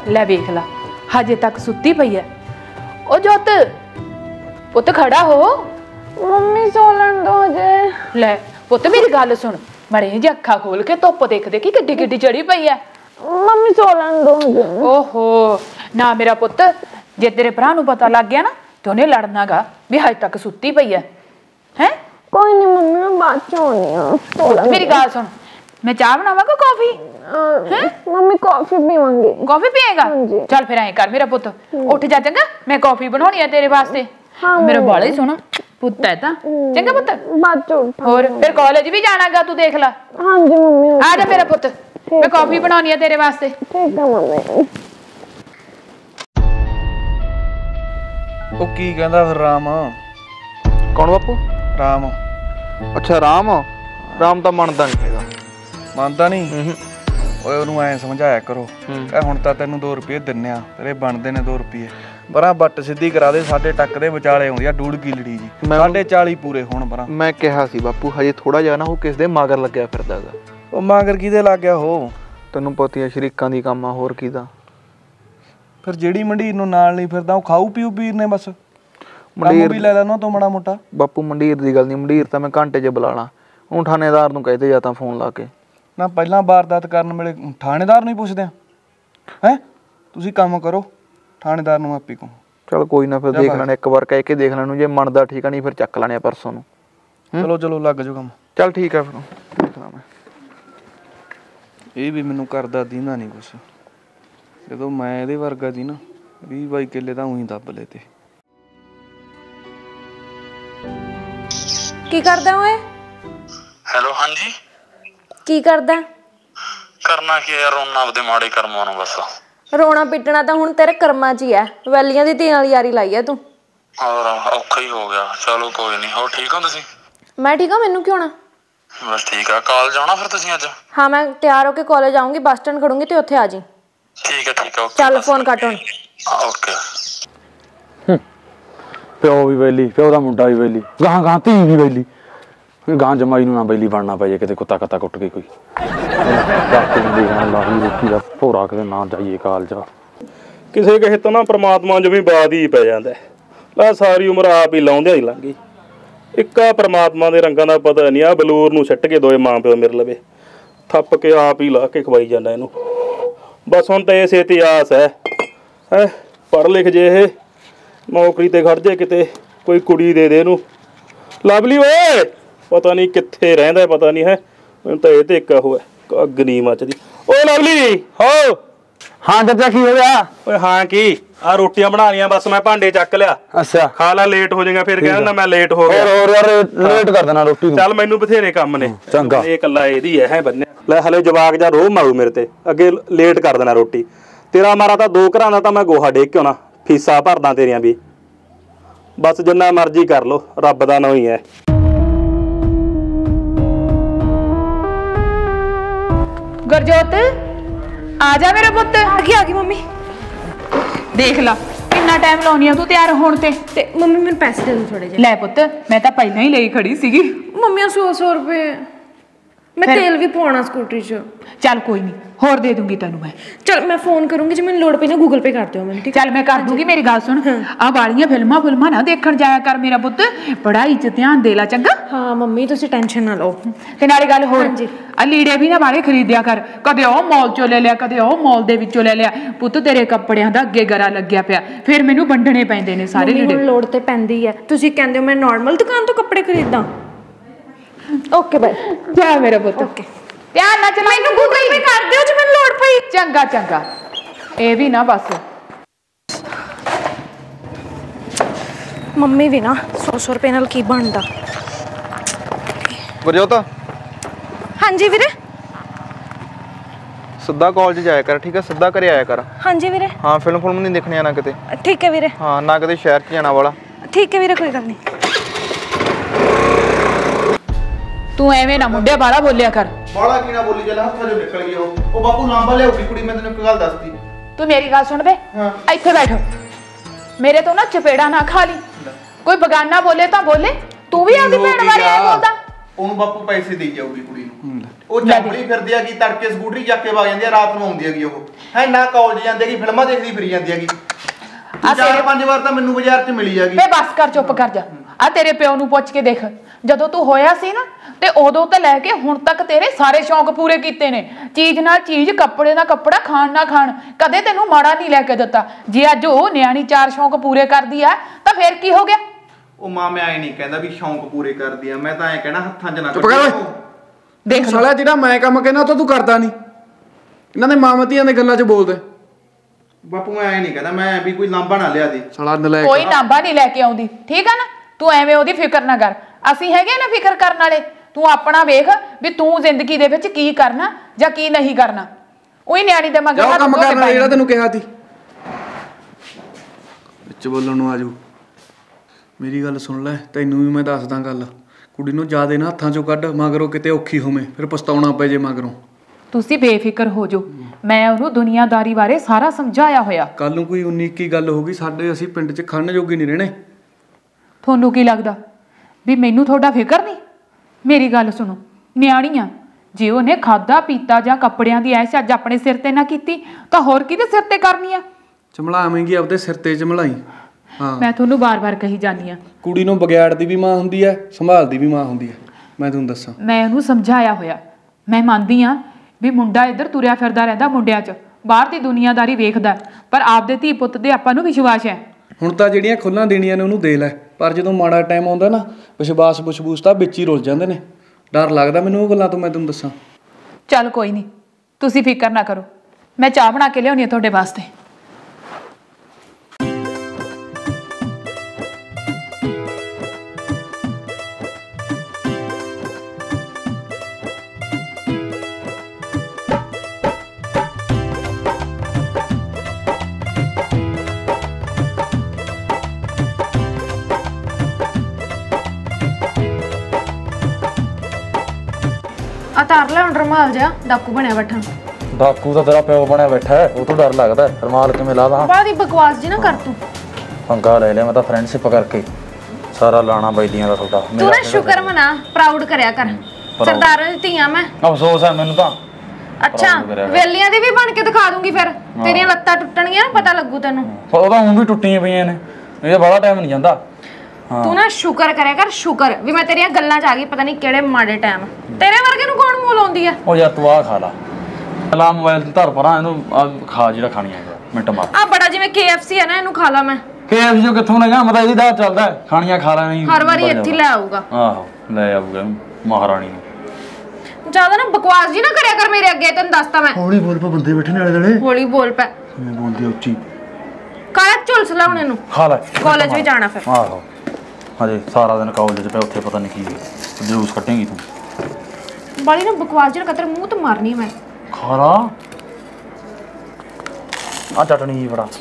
ਲੈ ਵੇਖ ला हजे तक सुती पई है। ओ जोत पुत खड़ा हो। मम्मी सो लैन दो जे। ले पुत मेरी गल सुन मड़े जी अखा खोल के धुप देख दे कि किड्डी किड्डी चढ़ी पई है। मम्मी सो लैन दो जे। ओहो ना मेरा पुत जे तेरे भरा नूं पता लग गया ना तो उन्हें लड़ना गा भी हजे तक सुती पई है। हैं कोई नहीं मम्मी मैं बाद च आनी मेरी गल सुन मैं चाह बनावा को कॉफी हैं मम्मी कॉफी पीवांगी। कॉफी पिएगा चल फिर ऐ कर मेरा पुत उठ जा चंगा मैं कॉफी बनानी है तेरे वास्ते। हाँ मेरा बाला ही सोना पुत है ता चंगा पुत बाद च उठ और फिर कॉलेज भी जानागा तू देख ला। हां जी मम्मी आ जा मेरा पुत मैं कॉफी बनानी है तेरे वास्ते। ठीक है मम्मी। ਉਹ ਕੀ ਕਹਿੰਦਾ ਫਿਰ ਰਾਮ? ਕੌਣ ਬਾਪੂ? ਰਾਮ। ਅੱਛਾ ਰਾਮ ਤਾਂ ਮੰਨਦਾ ਨਹੀਂ ਹੈਗਾ। ਮੰਨਦਾ ਨਹੀਂ? ਓਏ ਉਹਨੂੰ ਐਂ ਸਮਝਾਇਆ ਕਰੋ ਕਹ ਹੁਣ ਤਾਂ ਤੈਨੂੰ 2 ਰੁਪਏ ਦਿੰਨੇ ਆ ਤੇਰੇ ਬਣਦੇ ਨੇ 2 ਰੁਪਏ ਪਰਾਂ ਬੱਟ ਸਿੱਧੀ ਕਰਾ ਦੇ ਸਾਡੇ ਟੱਕ ਦੇ ਵਿਚਾਲੇ ਆਉਂਦੀ ਆ ਡੂੜ ਕੀ ਲੜੀ ਜੀ 40.5 ਪੂਰੇ ਹੋਣ ਪਰਾਂ। ਮੈਂ ਕਿਹਾ ਸੀ ਬਾਪੂ ਹਜੇ ਥੋੜਾ ਜਿਹਾ ਨਾ ਉਹ ਕਿਸ ਦੇ ਮਗਰ ਲੱਗਿਆ ਫਿਰਦਾ ਗਾ। ਉਹ ਮਗਰ ਕਿਹਦੇ ਲੱਗ ਗਿਆ ਉਹ? ਤੈਨੂੰ ਪਤਾ ਹੀ ਆ ਸ਼ਰੀਕਾਂ ਦੀ ਕੰਮ ਆ ਹੋਰ ਕਿਹਦਾ। ਫਿਰ ਜਿਹੜੀ ਮੰਡੀਰ ਨੂੰ ਨਾਲ ਨਹੀਂ ਫਿਰਦਾ ਉਹ ਖਾਊ ਪੀਊ ਪੀਰ ਨੇ ਬਸ ਮੰਡੀਰ ਵੀ ਲੈ ਲੈਣਾ ਤੋਂ ਮਾੜਾ ਮੋਟਾ। ਬਾਪੂ ਮੰਡੀਰ ਦੀ ਗੱਲ ਨਹੀਂ ਮੰਡੀਰ ਤਾਂ ਮੈਂ ਘੰਟੇ 'ਚ ਬੁਲਾ ਲਾਂ ਹੁਣ ਥਾਣੇਦਾਰ ਨੂੰ ਕਹਦੇ ਜਾਂ ਤਾਂ ਫੋਨ ਲਾ ਕੇ ਨਾ ਪਹਿਲਾਂ ਵਾਰਦਾਤ ਕਰਨ ਵੇਲੇ ਥਾਣੇਦਾਰ ਨੂੰ ਹੀ ਪੁੱਛਦੇ ਆ ਹੈ ਤੁਸੀਂ ਕੰਮ ਕਰੋ ਥਾਣੇਦਾਰ ਨੂੰ ਆਪੀ ਕਹੋ। ਚਲ ਕੋਈ ਨਾ ਫਿਰ ਦੇਖ ਲੈਣੇ ਇੱਕ ਵਾਰ ਕਹਿ ਕੇ ਦੇਖ ਲੈਣ ਜੇ ਮੰਨਦਾ ਠੀਕ ਆ ਨਹੀਂ ਫਿਰ ਚੱਕ ਲੈਣੇ ਪਰਸੋਂ ਨੂੰ। ਚਲੋ ਲੱਗ ਜਾਓ ਕੰਮ। ਚਲ ਠੀਕ ਆ ਫਿਰ ਦੇਖਦਾ ਮੈਂ। ਇਹ ਵੀ ਮੈਨੂੰ ਕਰਦਾ ਦੀਨਾ ਨਹੀਂ ਕੁਛ ਜਦੋਂ ਮੈਂ ਇਹਦੇ ਵਰਗਾ ਦੀ ਨਾ 20-22 ਕਿੱਲੇ ਤਾਂ ਉਹੀ ਦੱਬ ਲਏ ਤੇ। की करदा ओए? हेलो हाँ जी की करदा? करना की यार रोना आपदे माड़े कर्मां नूं बस। रोना पिटना तो हुण तेरे कर्मां च ही है वैलियां दी धी नाल यारी लाई है तू। और औखा ही हो गया चलो कोई नहीं। और ठीक हो तुसीं? मैं ठीक हूं मैनू क्यों ना। बस ठीक है कॉलेज आउणा फिर तुसीं अज? हाँ मैं तैयार होके कॉलेज आऊंगी बस स्टैंड खड़ूंगी तो उत्थे आ जी। ठीक है ओके चल फोन कट हुण। ओके। प्यो भी वेली प्यो का मुंडा भी वेली गां धी भी वेली गां जमाई नूं ना बेली बनना पे किते कुत्ता कत्ता कुट के कोई रोटी का भोरा किते ना जाइए कालज किसी कहे तो ना परमात्मा जो भी बाद ही पै जाता है ला सारी उम्र आप ही लाउंदे ही लंघ गई। एक परमात्मा के रंगां दा पता नहीं आ बलूर नूं सट के दोए मां प्यो मेरे लवे थप के आप ही ला के खवाई जाना इनू। बस हुण तां इस इतिहास है पढ़ लिख जे ये नौकरी ते खड़ जे किते कोई कुड़ी दे दे नूं लवली ओए पता नहीं कित्थे रहिंदा पता नहीं है मैनूं तां इह ते इक हो अग नहीं मचदी। ओ लवली हो। हाँ चाचा की हो गया? ओए हाँ की आ रोटियां बना लियां बस मैं भांडे चक लिया। अच्छा खा ला लेट हो जाएगा फिर कहना मैं लेट हो गया। और यार लेट कर देना रोटी चल मैनूं बथेरे काम ने चंगा ये कल्ला एदी है बन्ने ले हले जवाक जा रोह मारू मेरे ते अगे लेट कर देना रोटी तेरा मारा तां 2 घरां दा तां मैं गोहा डेक के आउणा फीसा भरदा तेरियां भी बस जिन्ना मर्जी कर लो रब दा नाम ही है। गुरजोत आ जा मेरा पुत। आ गई मम्मी। देख ला कितना टाइम लाउनी तू तैयार होने ते मम्मी मैंने पैसे दे दो थोड़े जे। लै पुत मैं तो पहले ही लेई खड़ी सीगी। मम्मी 100 रुपए मैं तेल भी पवाना स्कूटरी च। चल कोई नहीं होर दे दूंगी तेनू मैं। चल मैं फोन करूंगी जो मैंने लोड़ पे ना गूगल पे कर दो मैं। ठीक चल मैं कर दूंगी मेरी गल सुन आ वालियां फिल्मां ना देखण जाया कर मेरा पुत पढ़ाई च ध्यान दे ला चंगा। हाँ मम्मी तुसी टेंशन ना लो ते नाले गल होर आ लीड़े भी ना बाले खरीदिया कर कदे ओ मॉल चों ले लिया कदे ओ मॉल दे विचों ले लिया पुत तेरे कपड़ियां दा अगे गरा लग्या पिया फिर मैनू वंडणे पैंदे ने सारे लीड़े। लोड़ ते पैंदी है तुसी कहंदे हो मैं नॉर्मल दुकान तो कपड़े खरीदा। ओके बाय जा मेरा पुत ओके ध्यान ना चला मैनू गूगल पे कर दियो जे मैनू लोड़ पई। चंगा चंगा ए भी ना बस मम्मी भी ना 100 रुपए नाल की बनदा। गुरजोत हाँ जी वीरे सिद्धा कॉलेज जाया कर ठीक है सीधा घरे आया कर। हाँ जी वीरे। हाँ फिल्म नहीं देखनी आना किते। ठीक है वीरे। हाँ ना किते शहर च जाना वाला। ठीक है वीरे कोई गल नहीं। तू एवें ना मुंडे बाला बोलिया कर। बाला की ना बोली चला हत्था जो निकल गया ओ बापू लांबा लियाउगी कुड़ी मैं तेन एक गल दसदी। तू मेरी गल सुन बे इत्थे बैठो मेरे तो ना चपेड़ा ना खा ली कोई बगाना बोले तो बोले तू भी आगे भैन बारे बोलदा। ओनू बापू पैसे दे जाऊगी कुड़ी नू ਉਹ ਚੰਬੜੀ ਫਿਰਦੀ ਹੈਗੀ, ਤੜਕੇ ਸਕੂਟਰੀ ਚੱਕ ਕੇ ਵਗ ਜਾਂਦੀ ਆ, ਰਾਤ ਨੂੰ ਆਉਂਦੀ ਹੈਗੀ ਉਹ ਹੈ ਨਾ, ਕਾਲਜ ਜਾਂਦੀ ਹੈਗੀ, ਫਿਲਮਾਂ ਦੇਖਦੀ ਫਿਰੀ ਜਾਂਦੀ ਹੈਗੀ। 4-5 ਵਾਰ ਤਾਂ ਮੈਨੂੰ ਬਾਜ਼ਾਰ 'ਚ ਮਿਲੀ ਹੈਗੀ। ਵੇ ਬਸ ਕਰ, ਚੁੱਪ ਕਰ ਜਾ। ਆ ਤੇਰੇ ਪਿਓ ਨੂੰ ਪੁੱਛ ਕੇ ਦੇਖ, ਜਦੋਂ ਤੂੰ ਹੋਇਆ ਸੀ ਨਾ ਤੇ ਉਦੋਂ ਤੋਂ ਲੈ ਕੇ ਹੁਣ ਤੱਕ ਤੇਰੇ ਸਾਰੇ ਸ਼ੌਂਕ ਪੂਰੇ ਕੀਤੇ ਨੇ। ਚੀਜ਼ ਨਾਲ ਚੀਜ਼, ਕੱਪੜੇ ਨਾਲ ਕੱਪੜਾ, ਖਾਣ ਨਾਲ ਖਾਣ, ਕਦੇ ਤੈਨੂੰ ਮਾੜਾ ਨਹੀਂ ਲੈ ਕੇ ਦਿੱਤਾ। ਜੇ ਅੱਜ ਉਹ ਨਿਆਣੀ 4 ਸ਼ੌਂਕ ਪੂਰੇ ਕਰਦੀ ਆ ਤਾਂ ਫੇਰ ਕੀ ਹੋ ਗਿਆ? ਉਹ ਮਾਂ ਮੈਂ ਐ ਨਹੀਂ ਕਹਿੰਦਾ ਵੀ ਸ਼ੌਂਕ ਪੂਰੇ ਕਰਦੀ ਆ, ਮੈਂ ਤਾਂ ਐ ਕਹਿਣਾ ਹੱਥਾਂ 'ਚ ਨਾ ਚੁੱਪ ਕਰ ਓਏ। ਦੇਖ ਸਾਲਾ, ਜਿਹੜਾ ਮੈਂ ਕੰਮ ਕਹਿਣਾ ਤਾਂ ਤੂੰ ਕਰਦਾ ਨਹੀਂ। ਇਹਨਾਂ ਦੇ ਮਾਮਤੀਆਂ ਦੇ ਗੱਲਾਂ 'ਚ ਬੋਲਦੇ। ਬਾਪੂ ਮੈਂ ਐ ਨਹੀਂ ਕਹਿੰਦਾ, ਮੈਂ ਵੀ ਕੋਈ ਲਾਂਭਾ ਨਾ ਲਿਆ ਦੇ। ਸਾਲਾ ਨਲਾਇਕ। ਕੋਈ ਲਾਂਭਾ ਨਹੀਂ ਲੈ ਕੇ ਆਉਂਦੀ, ਠੀਕ ਆ ਨਾ? ਤੂੰ ਐਵੇਂ ਉਹਦੀ ਫਿਕਰ ਨਾ ਕਰ, ਅਸੀਂ ਹੈਗੇ ਨਾ ਫਿਕਰ ਕਰਨ ਵਾਲੇ। ਤੂੰ ਆਪਣਾ ਵੇਖ ਵੀ ਤੂੰ ਜ਼ਿੰਦਗੀ ਦੇ ਵਿੱਚ ਕੀ ਕਰਨਾ ਜਾਂ ਕੀ ਨਹੀਂ ਕਰਨਾ। ਉਹੀ ਨਿਆਣੀ ਦੇ ਮਗਰ ਹੱਥ ਕੰਮ ਧੋ ਕੇ ਕਰਨਾ ਪੈ ਜਿਹੜਾ ਤੈਨੂੰ ਕਿਹਾ ਸੀ। ਵਿੱਚ ਬੋਲਣ ਨੂੰ ਆਜੂ। ਮੇਰੀ ਗੱਲ ਸੁਣ ਲੈ, ਤੈਨੂੰ ਵੀ ਮੈਂ ਦੱਸਦਾ ਗੱਲ। ਕੁੜੀ ਨੂੰ ਜ਼ਿਆਦੇ ਨਾ ਹੱਥਾਂ 'ਚੋਂ ਕੱਢ, ਮਗਰੋਂ ਕਿਤੇ ਔਖੀ ਹੋਵੇਂ, ਫਿਰ ਪਛਤਾਉਣਾ ਪੈ ਜੇ ਮਗਰੋਂ। ਤੁਸੀਂ ਬੇਫਿਕਰ ਹੋ ਜਾਓ, ਮੈਂ ਉਹਨੂੰ ਦੁਨੀਆਦਾਰੀ ਬਾਰੇ ਸਾਰਾ ਸਮਝਾਇਆ ਹੋਇਆ। ਕੱਲ ਨੂੰ ਕੋਈ 19-21 ਗੱਲ ਹੋ ਗਈ ਸਾਡੇ, ਅਸੀਂ ਪਿੰਡ 'ਚ ਖੜਨ ਜੋਗੇ ਨਹੀਂ ਰਹਿਣੇ। ਤੁਹਾਨੂੰ ਕੀ ਲੱਗਦਾ ਵੀ ਮੈਨੂੰ ਤੁਹਾਡਾ ਫਿਕਰ ਨਹੀਂ? ਮੇਰੀ ਗੱਲ ਸੁਣੋ, ਨਿਆਣੀਆਂ ਜੇ ਉਹਨੇ ਖਾਦਾ ਪੀਤਾ ਜਾਂ ਕੱਪੜਿਆਂ ਦੀ ਐਸ਼ ਅੱਜ ਆਪਣੇ ਸਿਰ ਤੇ ਨਾ ਕੀਤੀ ਤਾਂ ਹੋਰ ਕਿਹਦੇ ਸਿਰ ਤੇ ਕਰਨੀ ਆ? ਚਮਲਾਵੇਂਗੀ ਆਪਦੇ ਸਿਰ ਤੇ ਚਮਲਾਈ। ਹਾਂ, ਮੈਂ ਤੁਹਾਨੂੰ ਬਾਰ-ਬਾਰ ਕਹੀ ਜਾਂਦੀ ਆ, ਕੁੜੀ ਨੂੰ ਵਿਗਾੜਦੀ ਵੀ ਮਾਂ ਹੁੰਦੀ ਹੈ, ਸੰਭਾਲਦੀ ਵੀ ਮਾਂ ਹੁੰਦੀ ਹੈ। ਮੈਂ ਤੁਹਾਨੂੰ ਦੱਸਾਂ, ਮੈਂ ਉਹਨੂੰ ਸਮਝਾਇਆ ਹੋਇਆ। ਮੈਂ ਮੰਨਦੀ ਆ ਵੀ ਮੁੰਡਾ ਇੱਧਰ ਤੁਰਿਆ ਫਿਰਦਾ ਰਹਿੰਦਾ ਮੁੰਡਿਆਂ 'ਚ, ਬਾਹਰ ਦੀ ਦੁਨੀਆਦਾਰੀ ਵੇਖਦਾ, ਪਰ ਆਪਦੇ ਧੀ ਪੁੱਤ ਤੇ ਆਪਾਂ ਨੂੰ ਵਿਸ਼ਵਾਸ ਹੈ। ਹੁਣ ਤਾਂ ਜਿਹੜੀਆਂ ਖੁੱਲਾਂ ਦੇਣੀਆਂ ਨੇ ਉਹਨੂੰ ਦੇ ਲੈ, ਪਰ ਜਦੋਂ ਮਾੜਾ ਟਾਈਮ ਆਉਂਦਾ ਨਾ, ਵਿਸ਼ਵਾਸ ਤਾਂ ਵਿੱਚ ਹੀ ਰੁੱਲ ਜਾਂਦੇ ਨੇ। ਡਰ ਲੱਗਦਾ ਮੈਨੂੰ ਉਹ ਗੱਲਾਂ ਤੋਂ, ਮੈਂ ਤੁਹਾਨੂੰ ਦੱਸਾਂ। ਚੱਲ ਕੋਈ ਨਹੀਂ, ਤੁਸੀਂ ਫਿਕਰ ਨਾ ਕਰੋ, ਮੈਂ ਚਾਹ ਬਣਾ ਕੇ ਲਿਆਉਣੀ ਆ ਤੁਹਾਡੇ ਵਾਸਤੇ। ਤਾਰ ਲੈ ਹੁਣ ਰੁਮਾਲ ਜਿਹਾ, ਡਾਕੂ ਬਣਿਆ ਬੈਠਾ। ਡਾਕੂ ਤਾਂ ਤੇਰਾ ਪਿਓ ਬਣਿਆ ਬੈਠਾ ਹੈ, ਉਹ ਤੋਂ ਡਰ ਲੱਗਦਾ। ਰਮਾਲ ਕਿਵੇਂ ਲਾ ਦਾਂ? ਬਾਦੀ ਬਕਵਾਸ ਜੀ ਨਾ ਕਰ ਤੂੰ। ਪੰਗਾ ਲੈ ਲਿਆ ਮੈਂ ਤਾਂ ਫਰੈਂਡਸ਼ਿਪ ਕਰਕੇ, ਸਾਰਾ ਲਾਣਾ ਬੈਲੀਆਂ ਦਾ ਤੁਹਾਡਾ। ਤੂੰ ਨਾ ਸ਼ੁਕਰ ਮਨਾ, ਪ੍ਰਾਊਡ ਕਰਿਆ ਕਰ। ਸਰਦਾਰਾਂ ਦੀ ਧੀਆਂ ਮੈਂ। ਅਫਸੋਸ ਹੈ ਮੈਨੂੰ ਤਾਂ। ਅੱਛਾ, ਵੇਲੀਆਂ ਦੀ ਵੀ ਬਣ ਕੇ ਦਿਖਾ ਦੂੰਗੀ ਫਿਰ। ਤੇਰੀਆਂ ਲੱਤਾਂ ਟੁੱਟਣਗੀਆਂ ਨਾ, ਪਤਾ ਲੱਗੂ ਤੈਨੂੰ। ਉਹਦਾ ਹੁਣ ਵੀ ਟੁੱਟੀਆਂ ਪਈਆਂ ਨੇ, ਇਹ ਬੜਾ ਟਾਈਮ ਨਹੀਂ ਜਾਂਦਾ। ਤੂੰ ਨਾ ਸ਼ੁਕਰ ਕਰਿਆ ਕਰ, ਸ਼ੁਕਰ ਵੀ ਮੈਂ ਤੇਰੀਆਂ ਗੱਲਾਂ 'ਚ ਆ ਗਈ। ਪਤਾ ਨਹੀਂ ਕਿਹੜੇ ਮਾੜੇ ਟਾਈਮ ਤੇਰੇ ਵਰਗੇ ਨੂੰ ਕੌਣ ਮੂਲ ਆਉਂਦੀ ਆ। ਉਹ ਯਾਰ ਤੂੰ ਆ ਖਾ ਲਾ, ਲਾ ਮੋਬਾਈਲ ਤੇ ਧਰ ਪਰਾਂ ਇਹਨੂੰ, ਖਾ ਜਿਹੜਾ ਖਾਣੀ ਹੈ ਮਿੰਟ ਮਾਰ। ਆ ਬੜਾ ਜਿਵੇਂ KFC ਹੈ ਨਾ, ਇਹਨੂੰ ਖਾ ਲਾ ਮੈਂ। KFC ਜੋ ਕਿੱਥੋਂ ਲੈਗਾ, ਮੈਂ ਤਾਂ ਇਹਦੀ ਦਾਤ ਚੱਲਦਾ, ਖਾਣੀਆਂ ਖਾ ਲੈਣੀ ਹਰ ਵਾਰੀ ਇੱਥੇ ਲੈ ਆਊਗਾ। ਆਹੋ ਲੈ ਆਊਗਾ ਮਹਾਰਾਣੀ ਨੂੰ। ਜ਼ਿਆਦਾ ਨਾ ਬਕਵਾਸ ਜੀ ਨਾ ਕਰਿਆ ਕਰ ਮੇਰੇ ਅੱਗੇ, ਤੈਨੂੰ ਦੱਸਤਾ ਮੈਂ। ਹੌਲੀ ਬੋਲ ਪਾ, ਬੰਦੇ ਬੈਠੇ ਨੇ ਆਲੇ ਦੁਆਲੇ। ਹੌਲੀ ਬੋਲ ਪੈ, ਕਿਵੇਂ ਬੋਲਦੀ ਉੱਚੀ। ਕਾਲਾ ਝੁਲਸ ਲਾ ਹੁਣ ਇਹਨੂੰ, ਖਾ ਲੈ। ਕਾਲਜ ਵੀ ਜਾਣਾ ਫਿਰ। ਆਹੋ ਹਜੇ ਸਾਰਾ ਦਿਨ ਕਾਲਜ 'ਚ ਪਿਆ, ਉੱਥੇ ਪਤਾ ਨਹੀਂ ਕੀ ਜਲੂਸ ਕੱਢੇਂਗੀ ਤੂੰ। ਬਾਲੀ ਨਾ ਬਕਵਾਸ ਜੀ ਨਾ ਕਤਰ ਮੂੰਹ ਤੇ ਮਾਰਨੀ ਮੈਂ। ਖਾ ਲਾ ਆ ਚਟਣੀ ਜੀ ਬੜਾ।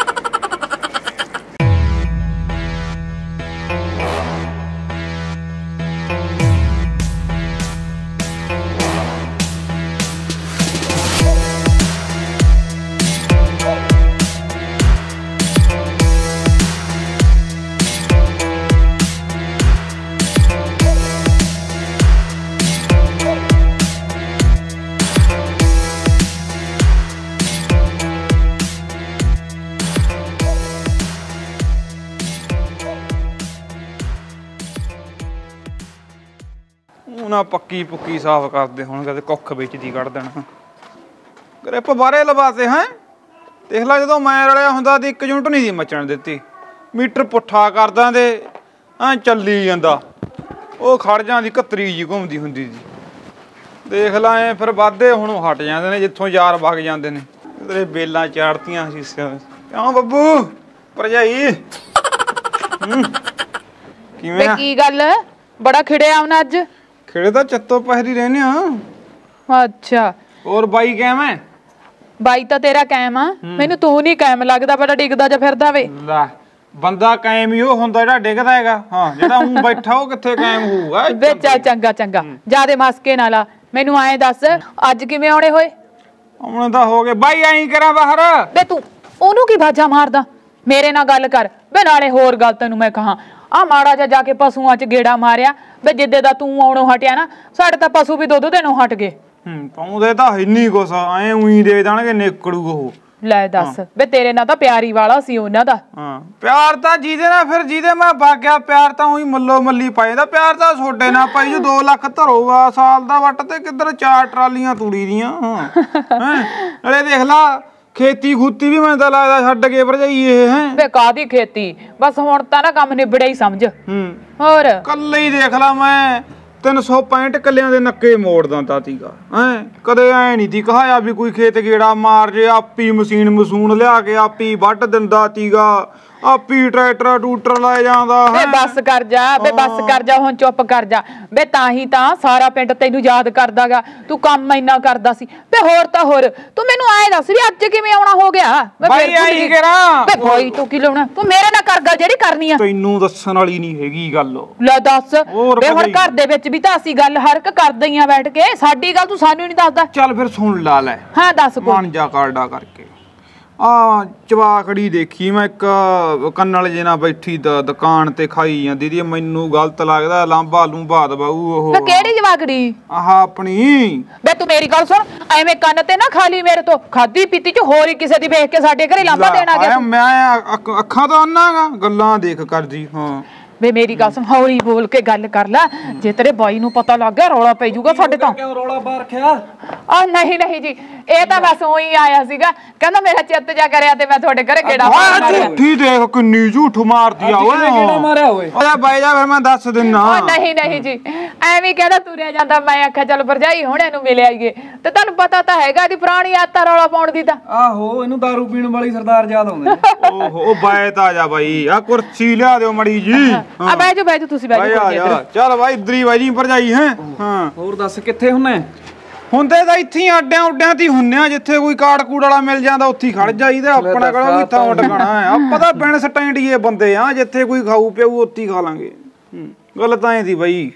ਨਾ ਪੱਕੀ ਪੁੱਕੀ ਸਾਫ਼ ਕਰਦੇ ਹੁਣ, ਕਦੇ ਕੁੱਖ ਵਿੱਚ ਦੀ ਕੱਢ ਦੇਣਾ। ਗ੍ਰਿਪ ਬਾਰੇ ਲਵਾਤੇ ਹੈ। ਦੇਖ ਲੈ, ਜਦੋਂ ਮੈਂ ਰਲਿਆ ਹੁੰਦਾ ਤੇ 1 ਯੂਨਿਟ ਨਹੀਂ ਸੀ ਮਚਣ ਦਿੱਤੀ। ਮੀਟਰ ਪੁੱਠਾ ਕਰਦਾ ਤੇ ਐ ਚੱਲੀ ਜਾਂਦਾ, ਉਹ ਖੜ ਜਾਂਦੀ ਕਤਰੀ ਜੀ ਘੁੰਮਦੀ ਹੁੰਦੀ ਸੀ। ਦੇਖ ਲੈ ਐ ਫਿਰ ਵਾਧੇ ਹੁਣ ਹਟ ਜਾਂਦੇ ਨੇ, ਜਿੱਥੋਂ ਯਾਰ ਵਗ ਜਾਂਦੇ ਨੇ। ਤੇਰੇ ਬੇਲਾਂ ਚਾੜਤੀਆਂ ਸੀ ਕਿਉਂ ਬੱਬੂ ਭਰਜਾਈ? ਕਿਵੇਂ ਆ? ਕੀ ਗੱਲ, ਬੜਾ ਖਿੜਿਆ ਆਉਣਾ ਅੱਜ? ਖੇੜੇ ਤਾਂ ਚੱਤੋ ਪਹਿਰੀ ਰਹਿੰਦੇ ਆ। ਅੱਛਾ, ਹੋਰ ਬਾਈ ਕਿਵੇਂ? ਬਾਈ ਤਾਂ ਤੇਰਾ ਕਾਇਮ ਆ, ਮੈਨੂੰ ਤੂੰ ਨਹੀਂ ਕਾਇਮ ਲੱਗਦਾ, ਬੜਾ ਡਿੱਗਦਾ ਜਾਂ ਫਿਰਦਾ ਵੇ। ਲੈ, ਬੰਦਾ ਕਾਇਮ ਹੀ ਉਹ ਹੁੰਦਾ ਜਿਹੜਾ ਡਿੱਗਦਾ ਹੈਗਾ। ਹਾਂ, ਜਿਹੜਾ ਉਹ ਬੈਠਾ ਉਹ ਕਿੱਥੇ ਕਾਇਮ ਹੋਊਗਾ? ਵੇ ਚੰਗਾ ਚੰਗਾ, ਜਿਆਦੇ ਮਸਕੇ ਨਾ ਲਾ। ਮੈਨੂੰ ਐਂ ਦੱਸ, ਅੱਜ ਕਿਵੇਂ ਆਉਣੇ ਹੋਏ? ਆਉਣੇ ਤਾਂ ਹੋ ਗਏ ਬਾਈ, ਐਂ ਕਰਾਂ ਬਾਹਰ। ਵੇ ਤੂੰ ਉਹਨੂੰ ਕੀ ਬਾਜਾ ਮਾਰਦਾ? ਮੇਰੇ ਨਾਲ ਗੱਲ ਕਰ, ਵੇ ਨਾਲੇ ਹੋਰ ਗੱਲ ਤੈਨੂੰ ਮੈਂ ਕਹਾਂ ਆ ਮਾੜਾ ਜਾ ਕੇ ਪਸ਼ੂਆਂ 'ਚ ਗੇੜਾ ਮਾਰਿਆ ਵੇ ਜਿੱਦੇ ਦਾ ਤੂੰ ਆਉਣੋਂ ਹਟਿਆ ਨਾ ਸਾਡੇ ਤਾਂ ਪਸ਼ੂ ਵੀ ਦੁੱਧ ਦੇਣੋਂ ਹਟ ਗਏ। ਪਾਉਂਦੇ ਤਾਂ ਇੰਨੀ ਕੁਛ ਐ ਉਹੀ ਦੇ ਦੇਣਗੇ ਨਿਕੜੂ ਉਹ। ਲੈ ਦੱਸ ਵੇ ਤੇਰੇ ਨਾਲ ਤਾਂ ਪਿਆਰੀ ਵਾਲਾ ਸੀ ਉਹਨਾਂ ਦਾ। ਹਾਂ ਪਿਆਰ ਤਾਂ ਜਿਹਦੇ ਨਾਲ ਫਿਰ ਜਿਹਦੇ ਮੈਂ ਭਾਗਿਆ ਪਿਆਰ ਤਾਂ ਉਹੀ ਮੱਲੋ ਮੱਲੀ ਪਾਏ ਦਾ ਪਿਆਰ ਤਾਂ ਛੋਡੇ ਨਾਲ ਪਾਈ ਜੋ 2 ਲੱਖ ਧਰੋਗਾ ਸਾਲ ਦਾ ਵੱਟ ਤੇ ਕਿੱਧਰ 4 ਟਰਾਲੀਆਂ ਤੂੜੀ ਦੀਆਂ। ਨਾਲੇ ਦੇਖ ਲਾ ਖੇਤੀ ਖੂਤੀ ਵੀ ਮੈਨੂੰ ਤਾਂ ਲੱਗਦਾ ਛੱਡ ਕੇ ਭਰਜਾਈ ਇਹ ਹੈ ਵੇ ਕਾਦੀ ਖੇਤੀ ਬਸ ਹੁਣ ਤਾਂ ਨਾ ਕੰਮ ਨਿਬੜਿਆ ਹੀ ਸਮਝ। ਹੋਰ ਕੱਲੇ ਹੀ ਦੇਖ ਲਾ ਮੈਂ 365 ਕੱਲਿਆਂ ਦੇ ਨੱਕੇ ਮੋੜਦਾ ਤਾਤੀਗਾ ਕਦੇ ਐ ਨਹੀਂ ਤੀ ਕਹਾਇਆ ਵੀ ਕੋਈ ਖੇਤ ਗੇੜਾ ਮਾਰ ਜੇ ਆਪੀ ਮਸ਼ੀਨ ਮਸੂਨ ਲਿਆ ਕੇ ਆਪੀ ਵੱਢ ਦਿੰਦਾ ਤੀਗਾ ਆਪੀ ਟਰੈਕਟਰ ਟੂਟਰ ਲੈ ਜਾਂਦਾ ਵੇ ਬਸ ਕਰ ਜਾ ਹੁਣ ਚੁੱਪ ਕਰ ਜਾ ਵੇ ਤਾਂ ਹੀ ਤਾਂ ਸਾਰਾ ਪਿੰਡ ਤੈਨੂੰ ਯਾਦ ਕਰਦਾਗਾ ਤੂੰ ਕੰਮ ਇੰਨਾ ਕਰਦਾ ਸੀ ਤੇ ਹੋਰ ਤਾਂ ਹੋਰ ਤੂੰ ਮੈਨੂੰ ਆਏ ਦੱਸ ਵੀ ਅੱਜ ਕਿਵੇਂ ਆਉਣਾ ਹੋ ਗਿਆ। ਬਾਈ ਆਈ ਕਰਾਂ ਵੇ ਭਾਈ ਤੂੰ ਕੀ ਲਾਉਣਾ ਤੂੰ ਮੇਰੇ ਨਾਲ ਕਰ ਗੱਲ ਜਿਹੜੀ ਕਰਨੀ ਆ। ਤੈਨੂੰ ਦੱਸਣ ਵਾਲੀ ਨਹੀਂ ਹੈਗੀ ਗੱਲ ਲੈ ਦੱਸ ਵੇ ਹੁਣ ਘਰ ਦੇ ਵਿੱਚ ਵੀ ਤਾਂ ਅਸੀਂ ਗੱਲ ਹਰ ਇੱਕ ਕਰਦੇ ਆਂ ਬੈਠ ਕੇ ਸਾਡੀ ਗੱਲ ਤੂੰ ਸਾਨੂੰ ਨਹੀਂ ਦੱਸਦਾ। ਚੱਲ ਫਿਰ ਸੁਣ ਲਾ ਲੈ ਹਾਂ ਦੱਸ ਮਨ ਜਾ ਕਾਰਡਾ ਕਰਕੇ ਆ ਚਵਾਕੜੀ ਦੇਖੀ ਮੈਂ ਇੱਕ ਕੰਨਲ ਜੇ ਨਾਲ ਬੈਠੀ ਦੁਕਾਨ ਤੇ ਖਾਈ ਜਾਂਦੀ ਦੀ ਮੈਨੂੰ ਗਲਤ ਲੱਗਦਾ ਲਾਂਬਾ ਲੂੰਬਾ ਦਵਾਊ ਉਹ। ਕਿਹੜੀ ਜਵਾਕੜੀ? ਆਹ ਆਪਣੀ। ਬੇ ਤੂੰ ਮੇਰੀ ਗੱਲ ਸੁਣ ਐਵੇਂ ਕੰਨ ਤੇ ਨਾ ਖਾਲੀ ਮੇਰੇ ਤੋਂ ਖਾਦੀ ਪੀਤੀ ਚ ਹੋਰ ਹੀ ਕਿਸੇ ਦੀ ਵੇਖ ਕੇ ਸਾਡੇ ਘਰੇ ਲਾਂਬਾ ਦੇਣ ਆ ਗਿਆ। ਮੈਂ ਅੱਖਾਂ ਤੋਂ ਅੰਨਾਗਾ ਗੱਲਾਂ ਦੇਖ ਕਰਦੀ। ਹਾਂ ਵੇ ਮੇਰੀ ਗੱਲ ਸੁਣ ਹੌਲੀ ਬੋਲ ਕੇ ਗੱਲ ਕਰ ਲੈ ਜੇ ਤੇਰੇ ਬਾਈ ਨੂੰ ਪਤਾ ਲੱਗ ਗਿਆ ਰੌਲਾ ਪੈ ਜਾਊਗਾ ਸਾਡੇ ਤੋਂ। ਕਿਉਂ ਰੌਲਾ ਪਾ ਰੱਖਿਆ? ਆ ਨਹੀਂ ਜੀ ਇਹ ਤਾਂ ਬਸ ਉਹੀ ਆਇਆ ਸੀਗਾ ਕਹਿੰਦਾ ਮੇਰਾ ਚਿੱਤ ਜਾ ਕਰਿਆ ਤੇ ਮੈਂ ਤੁਹਾਡੇ ਘਰੇ ਗੇੜਾ ਮਾਰਿਆ। ਝੂਠੀ ਦੇਖ ਕਿੰਨੀ ਝੂਠ ਮਾਰਦੀ ਆ ਓਏ। ਗੇੜਾ ਮਾਰਿਆ ਓਏ ਓਏ ਬਾਈ ਜਾ ਫਿਰ ਮੈਂ ਦੱਸ ਦਿੰਨਾ। ਨਹੀਂ ਜੀ ਐਵੇਂ ਕਹਿੰਦਾ ਤੁਰਿਆ ਜਾਂਦਾ ਮੈਂ ਆਖਿਆ ਚੱਲ ਭਰਜਾਈ ਹੁਣ ਇਹਨੂੰ ਮਿਲ ਆਈਏ ਤੇ ਤੁਹਾਨੂੰ ਪਤਾ ਤਾਂ ਹੈਗਾ ਇਹਦੀ ਪੁਰਾਣੀ ਆਦਤ ਰੌਲਾ ਪਾਉਣ ਦੀ ਤਾਂ। ਆਹੋ ਇਹਨੂੰ ਦਾਰੂ ਪੀਣ ਵਾਲੀ ਸਰਦਾਰ ਯਾਦ ਆਉਂਦੇ। ਓਹੋ ਬਾਏ ਤਾਂ ਜਾ ਬਾਈ ਆ ਕੁਰਸੀ ਲਿਆ ਦਿਓ ਮੜੀ ਜੀ। ਆ ਬਹਿ ਜਾ ਤੁਸੀਂ ਬਹਿ ਜਾ ਚੱਲ ਬਾਈ ਇਧਰ ਹੀ ਬਾਈ ਜੀ ਭਰਜਾਈ ਹੈ। ਹਾਂ ਹੋਰ ਦੱਸ ਕਿੱਥੇ ਹੁੰਨੇ? ਹੁੰਦੇ ਤਾਂ ਇੱਥੇ ਹੀ ਅੱਡਿਆਂ ਉੱਡਿਆਂ ਤੇ ਹੁੰਨੇ ਆ ਜਿੱਥੇ ਕੋਈ ਕਾੜ ਕੂੜ ਵਾਲਾ ਮਿਲ ਜਾਂਦਾ ਉੱਥੇ ਹੀ ਖੜ ਜਾਈਦਾ। ਆਪਣਾ ਕਿਹੜਾ ਵੀ ਥਾਂ ਟਿਕਾਣਾ ਹੈ ਆਪਾਂ ਤਾਂ ਪਿੰਡ ਸਟੈਂਡੀਏ ਬੰਦੇ ਆ ਜਿੱਥੇ ਕੋਈ ਖਾਊ ਪਿਆਊ ਉੱਥੇ ਹੀ ਖਾ ਲਾਂਗੇ। ਗੱਲ ਤਾਂ ਐ ਸੀ ਬਾਈ।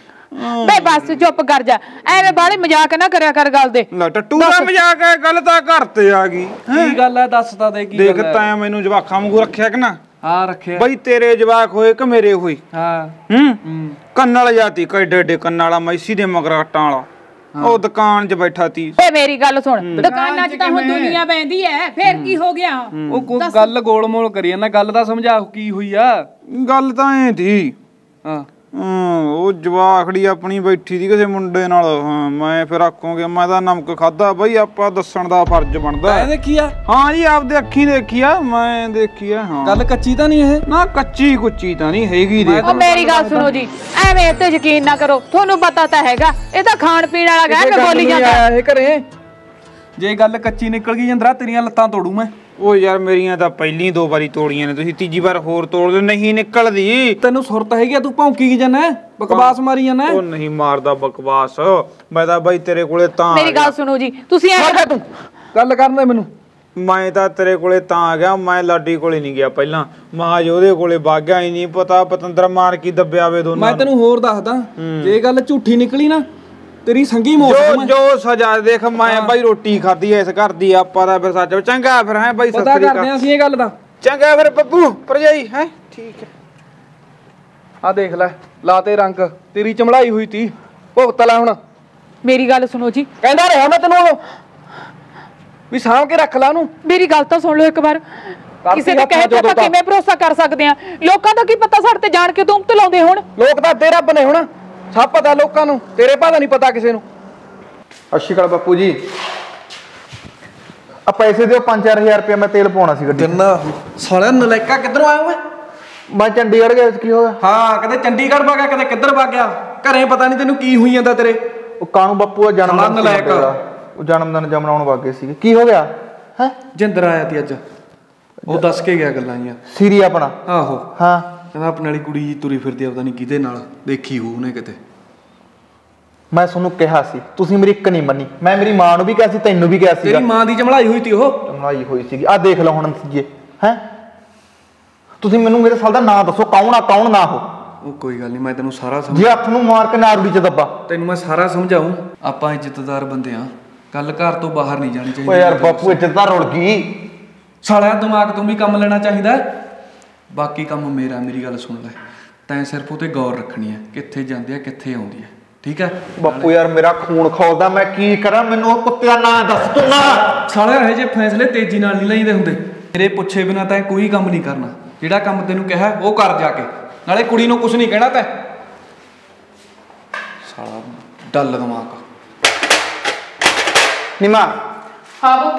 ਬੇ ਬਸ ਚੁੱਪ ਕਰ ਜਾ ਐਵੇਂ ਬਾਹਲੀ ਮਜ਼ਾਕ ਨਾ ਕਰਿਆ ਕਰ ਗੱਲ ਦੇ। ਲੈ ਟੱਟੂ ਦਾ ਮਜ਼ਾਕ ਹੈ ਗੱਲ ਤਾਂ ਘਰ ਤੇ ਆ ਗਈ। ਕੀ ਗੱਲ ਹੈ ਦੱਸ ਤਾਂ ਦੇ ਕੀ ਗੱਲ ਹੈ। ਦੇਖ ਤਾਂ ਮੈਨੂੰ ਜਵਾਖਾਂ ਵਾਂਗੂ ਰੱਖਿਆ ਕਿ ਨਾ? ਹਾਂ ਰੱਖਿਆ ਬਈ ਤੇਰੇ ਜਵਾਕ ਹੋਏ ਕਿ ਮੇਰੇ ਹੋਏ? ਹਾਂ ਕੰਨਲ ਜਾਤੀ ਕਿੱਡੇ ਏਡੇ ਕੰਨਾਂ ਵਾਲਾ ਮੈਸੀ ਦੇ ਮਗਰਾਟਾਂ ਵਾਲਾ ਉਹ ਦੁਕਾਨ 'ਚ ਬੈਠਾ ਤੀ। ਓਏ ਮੇਰੀ ਗੱਲ ਸੁਣ ਦੁਕਾਨਾਂ 'ਚ ਤਾਂ ਹੁਣ ਦੁਨੀਆ ਬੈਂਦੀ ਐ ਫੇਰ ਕੀ ਹੋ ਗਿਆ? ਉਹ ਕੋਈ ਗੱਲ ਗੋਲਮੋਲ ਕਰੀ ਜਾਂਦਾ ਗੱਲ ਤਾਂ ਸਮਝਾ ਕੀ ਹੋਈ ਆ। ਗੱਲ ਤਾਂ ਐ ਥੀ ਹਾਂ ਉਹ ਜਵਾਖੜੀ ਆਪਣੀ ਬੈਠੀ ਸੀ ਕਿਸੇ ਮੁੰਡੇ ਨਾਲ। ਹਾਂ ਮੈਂ ਫਿਰ ਆਖੋਂਗੇ ਮੈਂ ਤਾਂ ਨਮਕ ਖਾਦਾ ਬਈ ਆਪਾਂ ਦੱਸਣ ਦਾ ਫਰਜ਼ ਬਣਦਾ। ਇਹ ਦੇਖੀ ਆ? ਹਾਂ ਜੀ ਆਪਦੇ ਅੱਖੀਂ ਦੇਖੀ ਆ ਮੈਂ ਦੇਖੀ ਆ। ਹਾਂ ਗੱਲ ਕੱਚੀ ਤਾਂ ਨਹੀਂ ਇਹ? ਨਾ ਕੱਚੀ ਕੁੱਚੀ ਤਾਂ ਨਹੀਂ ਹੈਗੀ। ਦੇਖ ਮੇਰੀ ਗੱਲ ਸੁਣੋ ਜੀ ਐਵੇਂ ਤੇ ਯਕੀਨ ਨਾ ਕਰੋ ਤੁਹਾਨੂੰ ਪਤਾ ਤਾਂ ਹੈਗਾ ਇਹ ਤਾਂ ਖਾਣ ਪੀਣ ਵਾਲਾ ਗਾ ਕਿ ਬੋਲੀ ਜਾਂਦਾ ਇਹ ਘਰੇ। ਜੇ ਗੱਲ ਕੱਚੀ ਨਿਕਲ ਗਈ ਜੰਦਰਾ ਤੇਰੀਆਂ ਲੱਤਾਂ ਤੋੜੂ ਮੈਂ। ਉਹ ਯਾਰ ਮੇਰੀਆਂ ਤਾਂ ਪਹਿਲੀ 2 ਵਾਰੀ ਤੋੜੀਆਂ ਨੇ ਤੁਸੀਂ ਤੀਜੀ ਵਾਰ ਹੋਰ ਤੋੜ ਦਿਓ। ਨਹੀਂ ਨਿਕਲਦੀ। ਤੈਨੂੰ ਸੁਰਤ ਹੈਗੀ ਆ ਤੂੰ ਭੌਂਕੀ ਕੀ ਜਾਣਾ ਬਕਵਾਸ ਮਾਰੀ ਜਾਣਾ? ਉਹ ਨਹੀਂ ਮਾਰਦਾ ਬਕਵਾਸ ਮੈਂ ਤਾਂ ਬਾਈ ਤੇਰੇ ਕੋਲੇ ਤਾਂ ਮੇਰੀ ਗੱਲ ਸੁਣੋ ਜੀ ਤੁਸੀਂ ਐਵੇਂ ਤੂੰ ਗੱਲ ਕਰਨ ਦੇ ਮੈਨੂੰ। ਮੈਂ ਤਾਂ ਤੇਰੇ ਕੋਲੇ ਤਾਂ ਆ ਗਿਆ ਮੈਂ ਲਾਡੀ ਕੋਲੇ ਨਹੀਂ ਗਿਆ ਪਹਿਲਾਂ ਮਹਾਜ ਉਹਦੇ ਕੋਲੇ ਵਗ ਗਿਆ ਹੀ ਨਹੀਂ ਪਤਾ ਪਤੰਦਰ ਮਾਰ ਕੀ ਦੱਬਿਆ ਵੇ ਦੋਨਾਂ। ਮੈਂ ਤੈਨੂੰ ਹੋਰ ਦੱਸਦਾ ਜੇ ਗੱਲ ਝੂਠੀ ਨਿਕਲੀ ਨਾ ਤੇਰੀ ਸੰਗੀ ਮੋੜ ਜੋ ਸਜ਼ਾ ਦੇਖ ਮੈਂ ਬਾਈ ਰੋਟੀ ਖਾਧੀ ਐ ਇਸ ਘਰ ਦੀ ਆਪਾਂ ਦਾ ਫਿਰ ਸੱਚ ਚੰਗਾ ਫਿਰ ਹੈ ਬਾਈ ਪਤਾ ਕਰਦੇ ਆਂ ਅਸੀਂ ਇਹ ਗੱਲ ਦਾ। ਚੰਗਾ ਫਿਰ ਬੱਬੂ ਭਰਜਾਈ ਹੈ ਠੀਕ ਹੈ। ਆ ਦੇਖ ਲੈ ਲਾਤੇ ਰੰਗ ਤੇਰੀ ਚਮੜਾਈ ਹੋਈ ਤੀ ਭੁਗਤ ਲੈ ਹੁਣ। ਮੇਰੀ ਗੱਲ ਸੁਣੋ ਜੀ ਕਹਿੰਦਾ ਰਿਹਾ ਮੈਂ ਤੈਨੂੰ ਵੀ ਸਾਂਭ ਕੇ ਰੱਖ ਲਾ ਉਹਨੂੰ। ਮੇਰੀ ਗੱਲ ਤਾਂ ਸੁਣ ਲਓ ਇੱਕ ਵਾਰ ਕਿਸੇ ਦੇ ਕਹੇ ਤੇ ਆਪਾਂ ਕਿਵੇਂ ਭਰੋਸਾ ਕਰ ਸਕਦੇ ਆ? ਲੋਕਾਂ ਦਾ ਕੀ ਪਤਾ ਸਾਡੇ ਤੇ ਜਾਣ ਕੇ ਤੁਮ ਤੇ ਲਾਉਂਦੇ ਹੁਣ। ਲੋਕ ਤਾਂ ਤੇਰਾ ਬਣੇ ਹੁਣ ਸਭ ਪਤਾ ਲੋਕਾਂ ਨੂੰ ਤੇਰੇ ਭਾਦਾ ਨਹੀਂ ਪਤਾ ਕਿਸੇ ਨੂੰ। ਅਸ਼ੀਕਲ ਬਾਪੂ ਜੀ ਆ ਪੈਸੇ ਦਿਓ 5-4000 ਰੁਪਏ ਮੈਂ ਤੇਲ ਪਾਉਣਾ ਸੀ ਗੱਡੀ। ਕਿੰਨਾ ਸਾਲਿਆ ਨਲਾਇਕਾ ਕਿੱਧਰੋਂ ਆਇਆ ਓਏ? ਮੈਂ ਚੰਡੀਗੜ੍ਹ ਗਿਆ ਕੀ ਹੋ ਗਿਆ? ਹਾਂ ਕਦੇ ਚੰਡੀਗੜ੍ਹ ਵਗ ਗਿਆ ਕਦੇ ਕਿੱਧਰ ਵਗ ਗਿਆ ਘਰੇ ਪਤਾ ਨਹੀਂ ਤੈਨੂੰ ਕੀ ਹੋਈ ਜਾਂਦਾ ਤੇਰੇ। ਉਹ ਕਾਣੂ ਬਾਪੂ ਦਾ ਜਨਮ ਦਿਨ ਨਲਾਇਕ ਉਹ ਜਨਮ ਦਿਨ ਜਮਣਾਉਣ ਵਾਗੇ ਸੀਗੇ ਕੀ ਹੋ ਗਿਆ ਹੈ? ਜਿੰਦਰ ਆਇਆ ਤੀ ਅੱਜ ਉਹ ਦੱਸ ਕੇ ਗਿਆ ਗੱਲਾਂ ਜੀਆਂ ਸੀਰੀ ਆਪਣਾ। ਆਹੋ ਹਾਂ ਕਹਿੰਦਾ ਆਪਣੇ ਵਾਲੀ ਕੁੜੀ ਜੀ ਤੁਰੀ ਫਿਰਦੀ ਆ ਪਤਾ ਨਹੀਂ ਕਿਹਦੇ ਨਾਲ ਦੇਖੀ ਹੋ ਉਹਨੇ ਕਿਤੇ। ਮੈਂ ਤੁਹਾਨੂੰ ਕਿਹਾ ਸੀ ਤੁਸੀਂ ਮੇਰੀ ਇੱਕ ਨਹੀਂ ਮੰਨੀ। ਮੈਂ ਮੇਰੀ ਮਾਂ ਨੂੰ ਵੀ ਕਿਹਾ ਸੀ ਤੈਨੂੰ ਵੀ ਕਿਹਾ ਸੀ। ਤੇਰੀ ਮਾਂ ਦੀ ਚਮੜਾਈ ਹੋਈ ਤੀ ਉਹ। ਚਮੜਾਈ ਹੋਈ ਸੀਗੀ ਆ ਦੇਖ ਲਓ ਹੁਣ ਨਤੀਜੇ ਹੈ। ਤੁਸੀਂ ਮੈਨੂੰ ਮੇਰੇ ਸਾਲ ਦਾ ਨਾਂ ਦੱਸੋ ਕੌਣ ਆ ਕੌਣ ਨਾ ਹੋ। ਉਹ ਕੋਈ ਗੱਲ ਨਹੀਂ ਮੈਂ ਤੈਨੂੰ ਸਾਰਾ ਜੇ ਹੱਥ ਨੂੰ ਮਾਰ ਕੇ ਨਾਰੂੜੀ ਚ ਦੱਬਾ ਤੈਨੂੰ ਮੈਂ ਸਾਰਾ ਸਮਝਾਉਂ। ਆਪਾਂ ਇੱਜ਼ਤਦਾਰ ਬੰਦੇ ਆ ਗੱਲ ਘਰ ਤੋਂ ਬਾਹਰ ਨਹੀਂ ਜਾਣੀ ਚਾਹੀਦੀ। ਓਏ ਯਾਰ ਬਾਪੂ ਇੱਜ਼ਤ ਤਾਂ ਰੁਲ ਗਈ। ਸਾਲਿਆ ਦਿਮਾਗ ਤੋਂ ਵੀ ਕੰਮ ਲੈਣਾ ਚਾਹੀਦਾ। ਬਾਕੀ ਕੰਮ ਮੇਰਾ, ਮੇਰੀ ਗੱਲ ਸੁਣ ਲੈ। ਤੈਂ ਸਿਰਫ ਉਹ ਤੇ ਗੌਰ ਰੱਖਣੀ ਹੈ, ਕਿੱਥੇ ਜਾਂਦੀ ਹੈ ਕਿੱਥੇ ਆਉਂਦੀ ਹੈ, ਠੀਕ ਹੈ? ਬਾਪੂ ਯਾਰ ਮੇਰਾ ਖੂਨ ਖੋਲਦਾ, ਮੈਂ ਕੀ ਕਰਾਂ? ਮੈਨੂੰ ਉਹ ਕੁੱਤੇ ਦਾ ਨਾਂ ਦੱਸ ਤੂੰ ਨਾ। ਸਾਲੇ ਇਹੋ ਜਿਹੇ ਫੈਸਲੇ ਤੇਜ਼ੀ ਨਾਲ ਨਹੀਂ ਲਈਦੇ ਹੁੰਦੇ। ਤੇਰੇ ਪੁੱਛੇ ਬਿਨਾਂ ਤੈਂ ਕੋਈ ਕੰਮ ਨਹੀਂ ਕਰਨਾ। ਜਿਹੜਾ ਕੰਮ ਤੈਨੂੰ ਕਿਹਾ ਉਹ ਕਰ ਜਾ ਕੇ, ਨਾਲੇ ਕੁੜੀ ਨੂੰ ਕੁਝ ਨਹੀਂ ਕਹਿਣਾ ਤੈਂ। ਸਾਲਾ ਡੱਲ ਦਿਮਾਗ। ਨਿਮਾ ਹਾਂ ਪੁੱਤ।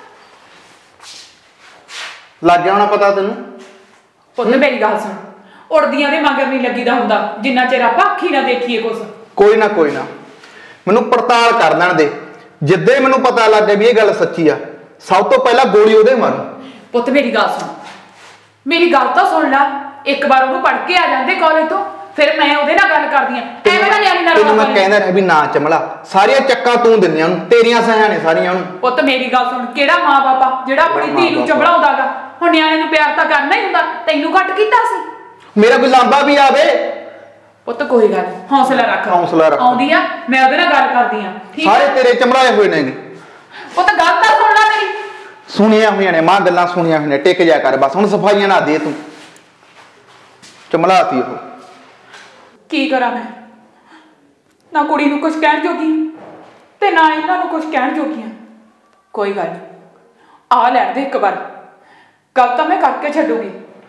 ਲੱਗ ਗਿਆ ਹੋਣਾ ਪਤਾ ਤੈਨੂੰ? ਪੁੱਤ ਮੇਰੀ ਗੱਲ ਸੁਣ, ਉੜਦੀਆਂ ਦੇ ਮਗਰ ਨਹੀਂ ਲੱਗੀਦਾ ਹੁੰਦਾ ਜਿੰਨਾ ਚਿਰ ਆਪਾਂ ਅੱਖੀ ਨਾ ਦੇਖੀਏ ਕੁਛ। ਕੋਈ ਨਾ ਮੈਨੂੰ ਪੜਤਾਲ ਕਰ ਲੈਣ ਦੇ। ਜਿੱਦੇ ਮੈਨੂੰ ਪਤਾ ਲੱਗ ਗਿਆ ਵੀ ਇਹ ਗੱਲ ਸੱਚੀ ਆ, ਸਭ ਤੋਂ ਪਹਿਲਾਂ ਗੋਲੀ ਉਹਦੇ ਮਾਰੂ। ਪੁੱਤ ਮੇਰੀ ਗੱਲ ਸੁਣ, ਮੇਰੀ ਗੱਲ ਤਾਂ ਸੁਣ ਲੈ। ਇੱਕ ਵਾਰ ਉਹਨੂੰ ਪੜ੍ਹ ਕੇ ਆ ਜਾਂਦੇ ਕਾਲਜ ਤੋਂ, ਫਿਰ ਮੈਂ ਉਹਦੇ ਨਾਲ ਗੱਲ ਕਰਦੀ ਆਂ। ਐਵੇਂ ਨਾ ਨਿਆਣੀ ਨਾਲ ਤੈਨੂੰ ਮੈਂ ਕਹਿੰਦਾ ਰਿਹਾ ਵੀ ਨਾ ਚਮਲਾ, ਸਾਰੀਆਂ ਚੱਕਾਂ ਤੂੰ ਦਿੰਦੀਆਂ ਉਹਨੂੰ, ਤੇਰੀਆਂ ਸਹਾਂ ਨੇ ਸਾਰੀਆਂ ਉਹਨੂੰ। ਪੁੱਤ ਮੇਰੀ ਗੱਲ ਸੁਣ, ਕਿਹੜਾ ਮਾਂ ਬਾਪਾ ਜਿਹੜਾ ਆਪਣੀ ਧੀ ਨੂੰ ਚਮਲਾਉਂਦਾਗਾ? ਹੁਣ ਨਿਆਣੇ ਨੂੰ ਪਿਆਰ ਤਾਂ ਕਰਨਾ ਹੀ ਹੁੰਦਾ, ਤੈਨੂੰ ਘੱਟ ਕੀਤਾ ਸੀ? ਮੇਰਾ ਕੋਈ ਲਾਂਬਾ ਵੀ ਆਵੇ। ਪੁੱਤ ਕੋਈ ਗੱਲ ਨੀ, ਹੌਸਲਾ ਰੱਖ। ਆਉਂਦੀ ਆ, ਮੈਂ ਉਹਦੇ ਨਾਲ ਗੱਲ ਕਰਦੀ ਆਂ, ਠੀਕ ਸਾਰੇ ਤੇਰੇ ਚਮਲਾਏ ਹੋਏ ਨੇ। ਪੁੱਤ ਗੱਲ ਤਾਂ ਸੁਣ ਲੈ ਮੇਰੀ। ਸੁਣੀਆਂ ਹੋਈਆਂ ਨੇ ਮਾਂ, ਗੱਲਾਂ ਸੁਣੀਆਂ ਹੋਈਆਂ ਨੇ। ਟਿਕ ਜਾ ਕਰ ਬਸ, ਹੁਣ ਸਫਾਈਆਂ ਨਾ ਦੇ ਤੂੰ। ਚਮਲਾਤੀ ਉਹ। ਕੀ ਕਰਾਂ ਮੈਂ? ਨਾ ਕੁੜੀ ਨੂੰ ਕੁਝ ਕਹਿਣ ਜੋਗੀ ਤੇ ਨਾ ਇਹਨਾਂ ਨੂੰ ਕੁਝ ਕਹਿਣ ਜੋਗੀਆਂ। ਕੋਈ ਗੱਲ ਨਹੀਂ, ਆ ਲੈਣ ਦੇ ਇੱਕ ਵਾਰ, ਗੱਲ ਤਾਂ ਮੈਂ ਕਰਕੇ ਛੱਡੂਗੀ।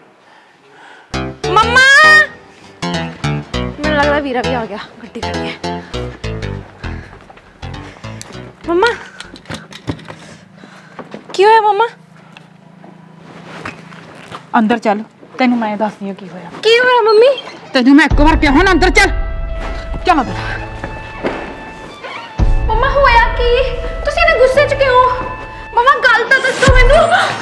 ਮੰਮਾ ਮੈਨੂੰ ਲੱਗਦਾ ਵੀਰਾ ਵੀ ਆ ਗਿਆ, ਗੱਡੀ ਖੜੀ ਹੈ। ਮੰਮਾ ਕੀ ਹੋਇਆ? ਮੰਮਾ ਅੰਦਰ ਚੱਲ, ਤੈਨੂੰ ਮੈਂ ਦੱਸਦੀ ਹਾਂ ਕੀ ਹੋਇਆ। ਕੀ ਹੋਇਆ ਮੰਮੀ? ਤੈਨੂੰ ਮੈਂ ਇੱਕ ਵਾਰ ਕਿਹਾ ਹੁਣ ਅੰਦਰ ਚੱਲ। ਚੱਲ ਅੰਦਰ। ਮੰਮਾ ਹੋਇਆ ਕੀ? ਤੁਸੀਂ ਇਹਨੇ ਗੁੱਸੇ 'ਚ ਕਿਉਂ? ਮੰਮਾ ਗੱਲ ਤਾਂ ਦੱਸੋ ਮੈਨੂੰ,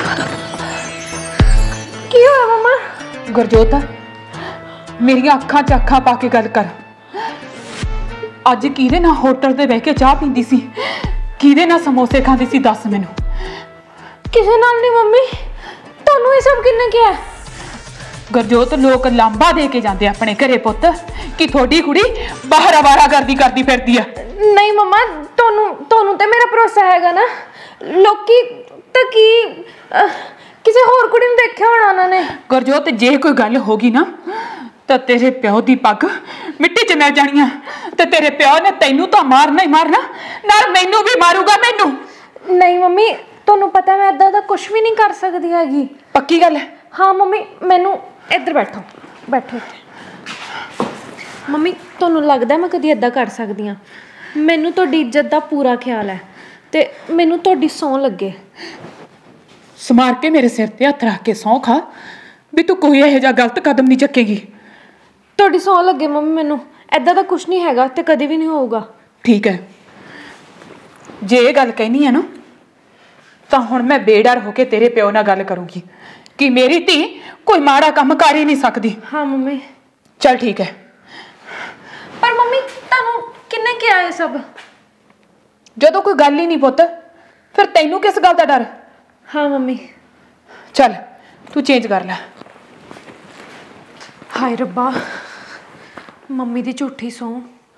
ਕੀ ਹੋਇਆ ਮੰਮਾ? ਗੁਰਜੋਤ, ਮੇਰੀਆਂ ਅੱਖਾਂ 'ਚ ਅੱਖਾਂ ਪਾ ਕੇ ਗੱਲ ਕਰ। ਅੱਜ ਕਿਹਦੇ ਨਾਲ ਹੋਟਲ ਤੇ ਬਹਿ ਕੇ ਚਾਹ ਪੀਂਦੀ ਸੀ, ਕਿਹਦੇ ਨਾਲ ਸਮੋਸੇ ਖਾਂਦੀ ਸੀ, ਦੱਸ ਮੈਨੂੰ। ਕਿਸੇ ਨਾਲ ਨਹੀਂ ਮੰਮੀ। ਤੁਹਾਨੂੰ ਇਹ ਸਭ ਕਿਹਨੇ ਕਿਹਾ? ਗੁਰਜੋਤ, ਲੋਕ ਲਾਂਬਾ ਦੇ ਕੇ ਜਾਂਦੇ ਆਪਣੇ ਘਰੇ ਪੁੱਤ ਕਿ ਤੁਹਾਡੀ ਕੁੜੀ ਬਾਹਰ ਆਵਾਰਾ ਕਰਦੀ ਫਿਰਦੀ ਆ। ਨਹੀਂ ਮੰਮਾ, ਤੁਹਾਨੂੰ ਤੇ ਮੇਰਾ ਭਰੋਸਾ ਹੈਗਾ ਨਾ। ਲੋਕੀ ਤਾਂ ਕੀ ਕਿਸੇ ਹੋਰ ਕੁੜੀ ਨੂੰ ਦੇਖਿਆ ਹੋਣਾ ਉਹਨਾਂ ਨੇ। ਗੁਰਜੋਤ, ਜੇ ਕੋਈ ਗੱਲ ਹੋ ਗਈ ਨਾ ਤਾਂ ਤੇਰੇ ਪਿਓ ਦੀ ਪੱਗ ਮਿੱਟੀ 'ਚ ਮਿਲ ਜਾਣੀ ਆ, ਤੇ ਤੇਰੇ ਪਿਓ ਨੇ ਤੈਨੂੰ ਤਾਂ ਮਾਰਨਾ ਹੀ ਮਾਰਨਾ, ਨਾਲ ਮੈਨੂੰ ਵੀ ਮਾਰੂਗਾ। ਮੈਨੂੰ ਨਹੀਂ ਮੰਮੀ, ਤੁਹਾਨੂੰ ਪਤਾ ਮੈਂ ਏਦਾਂ ਦਾ ਕੁਝ ਵੀ ਨਹੀਂ ਕਰ ਸਕਦੀ ਹੈਗੀ। ਪੱਕੀ ਗੱਲ ਹੈ? ਹਾਂ ਮੰਮੀ, ਮੈਨੂੰ ਇੱਧਰ ਬੈਠੋ ਇੱਥੇ। ਮੰਮੀ ਤੁਹਾਨੂੰ ਲੱਗਦਾ ਮੈਂ ਕਦੀ ਏਦਾਂ ਕਰ ਸਕਦੀ ਹਾਂ? ਮੈਨੂੰ ਤੁਹਾਡੀ ਇੱਜ਼ਤ ਦਾ ਪੂਰਾ ਖਿਆਲ ਹੈ ਤੇ ਮੈਨੂੰ ਤੁਹਾਡੀ ਸਹੁੰ ਲੱਗੇ। ਸਮਾਰ ਕੇ ਮੇਰੇ ਸਿਰ ਤੇ ਹੱਥ ਰੱਖ ਕੇ ਸਹੁੰ ਖਾ ਵੀ ਤੂੰ ਕੋਈ ਇਹੋ ਜਿਹਾ ਗਲਤ ਕਦਮ ਨਹੀਂ ਚੱਕੇਗੀ। ਤੁਹਾਡੀ ਸਹੁੰ ਲੱਗੇ ਮੰਮੀ, ਮੈਨੂੰ ਏਦਾਂ ਦਾ ਕੁਝ ਨਹੀਂ ਹੈਗਾ ਤੇ ਕਦੇ ਵੀ ਨਹੀਂ ਹੋਊਗਾ। ਠੀਕ ਹੈ, ਜੇ ਇਹ ਗੱਲ ਕਹਿਨੀ ਹੈ ਨਾ ਤਾਂ ਹੁਣ ਮੈਂ ਬੇਡਰ ਹੋ ਕੇ ਤੇਰੇ ਪਿਓ ਨਾਲ ਗੱਲ ਕਰੂੰਗੀ ਕਿ ਮੇਰੀ ਧੀ ਕੋਈ ਮਾੜਾ ਕੰਮ ਕਰ ਹੀ ਨਹੀਂ ਸਕਦੀ। ਹਾਂ ਮੰਮੀ। ਚਲ ਠੀਕ ਹੈ। ਪਰ ਮੰਮੀ ਤੁਹਾਨੂੰ ਕਿੰਨੇ ਕਿਹਾ ਇਹ ਸਭ? ਜਦੋਂ ਕੋਈ ਗੱਲ ਹੀ ਨਹੀਂ ਪੁੱਤ, ਫਿਰ ਤੈਨੂੰ ਕਿਸ ਗੱਲ ਦਾ ਡਰ? ਹਾਂ ਮੰਮੀ। ਚੱਲ ਤੂੰ ਚੇਂਜ ਕਰ ਲੈ। ਹਾਏ ਰੱਬਾ, ਮੰਮੀ ਦੀ ਝੂਠੀ ਸਹੁੰ।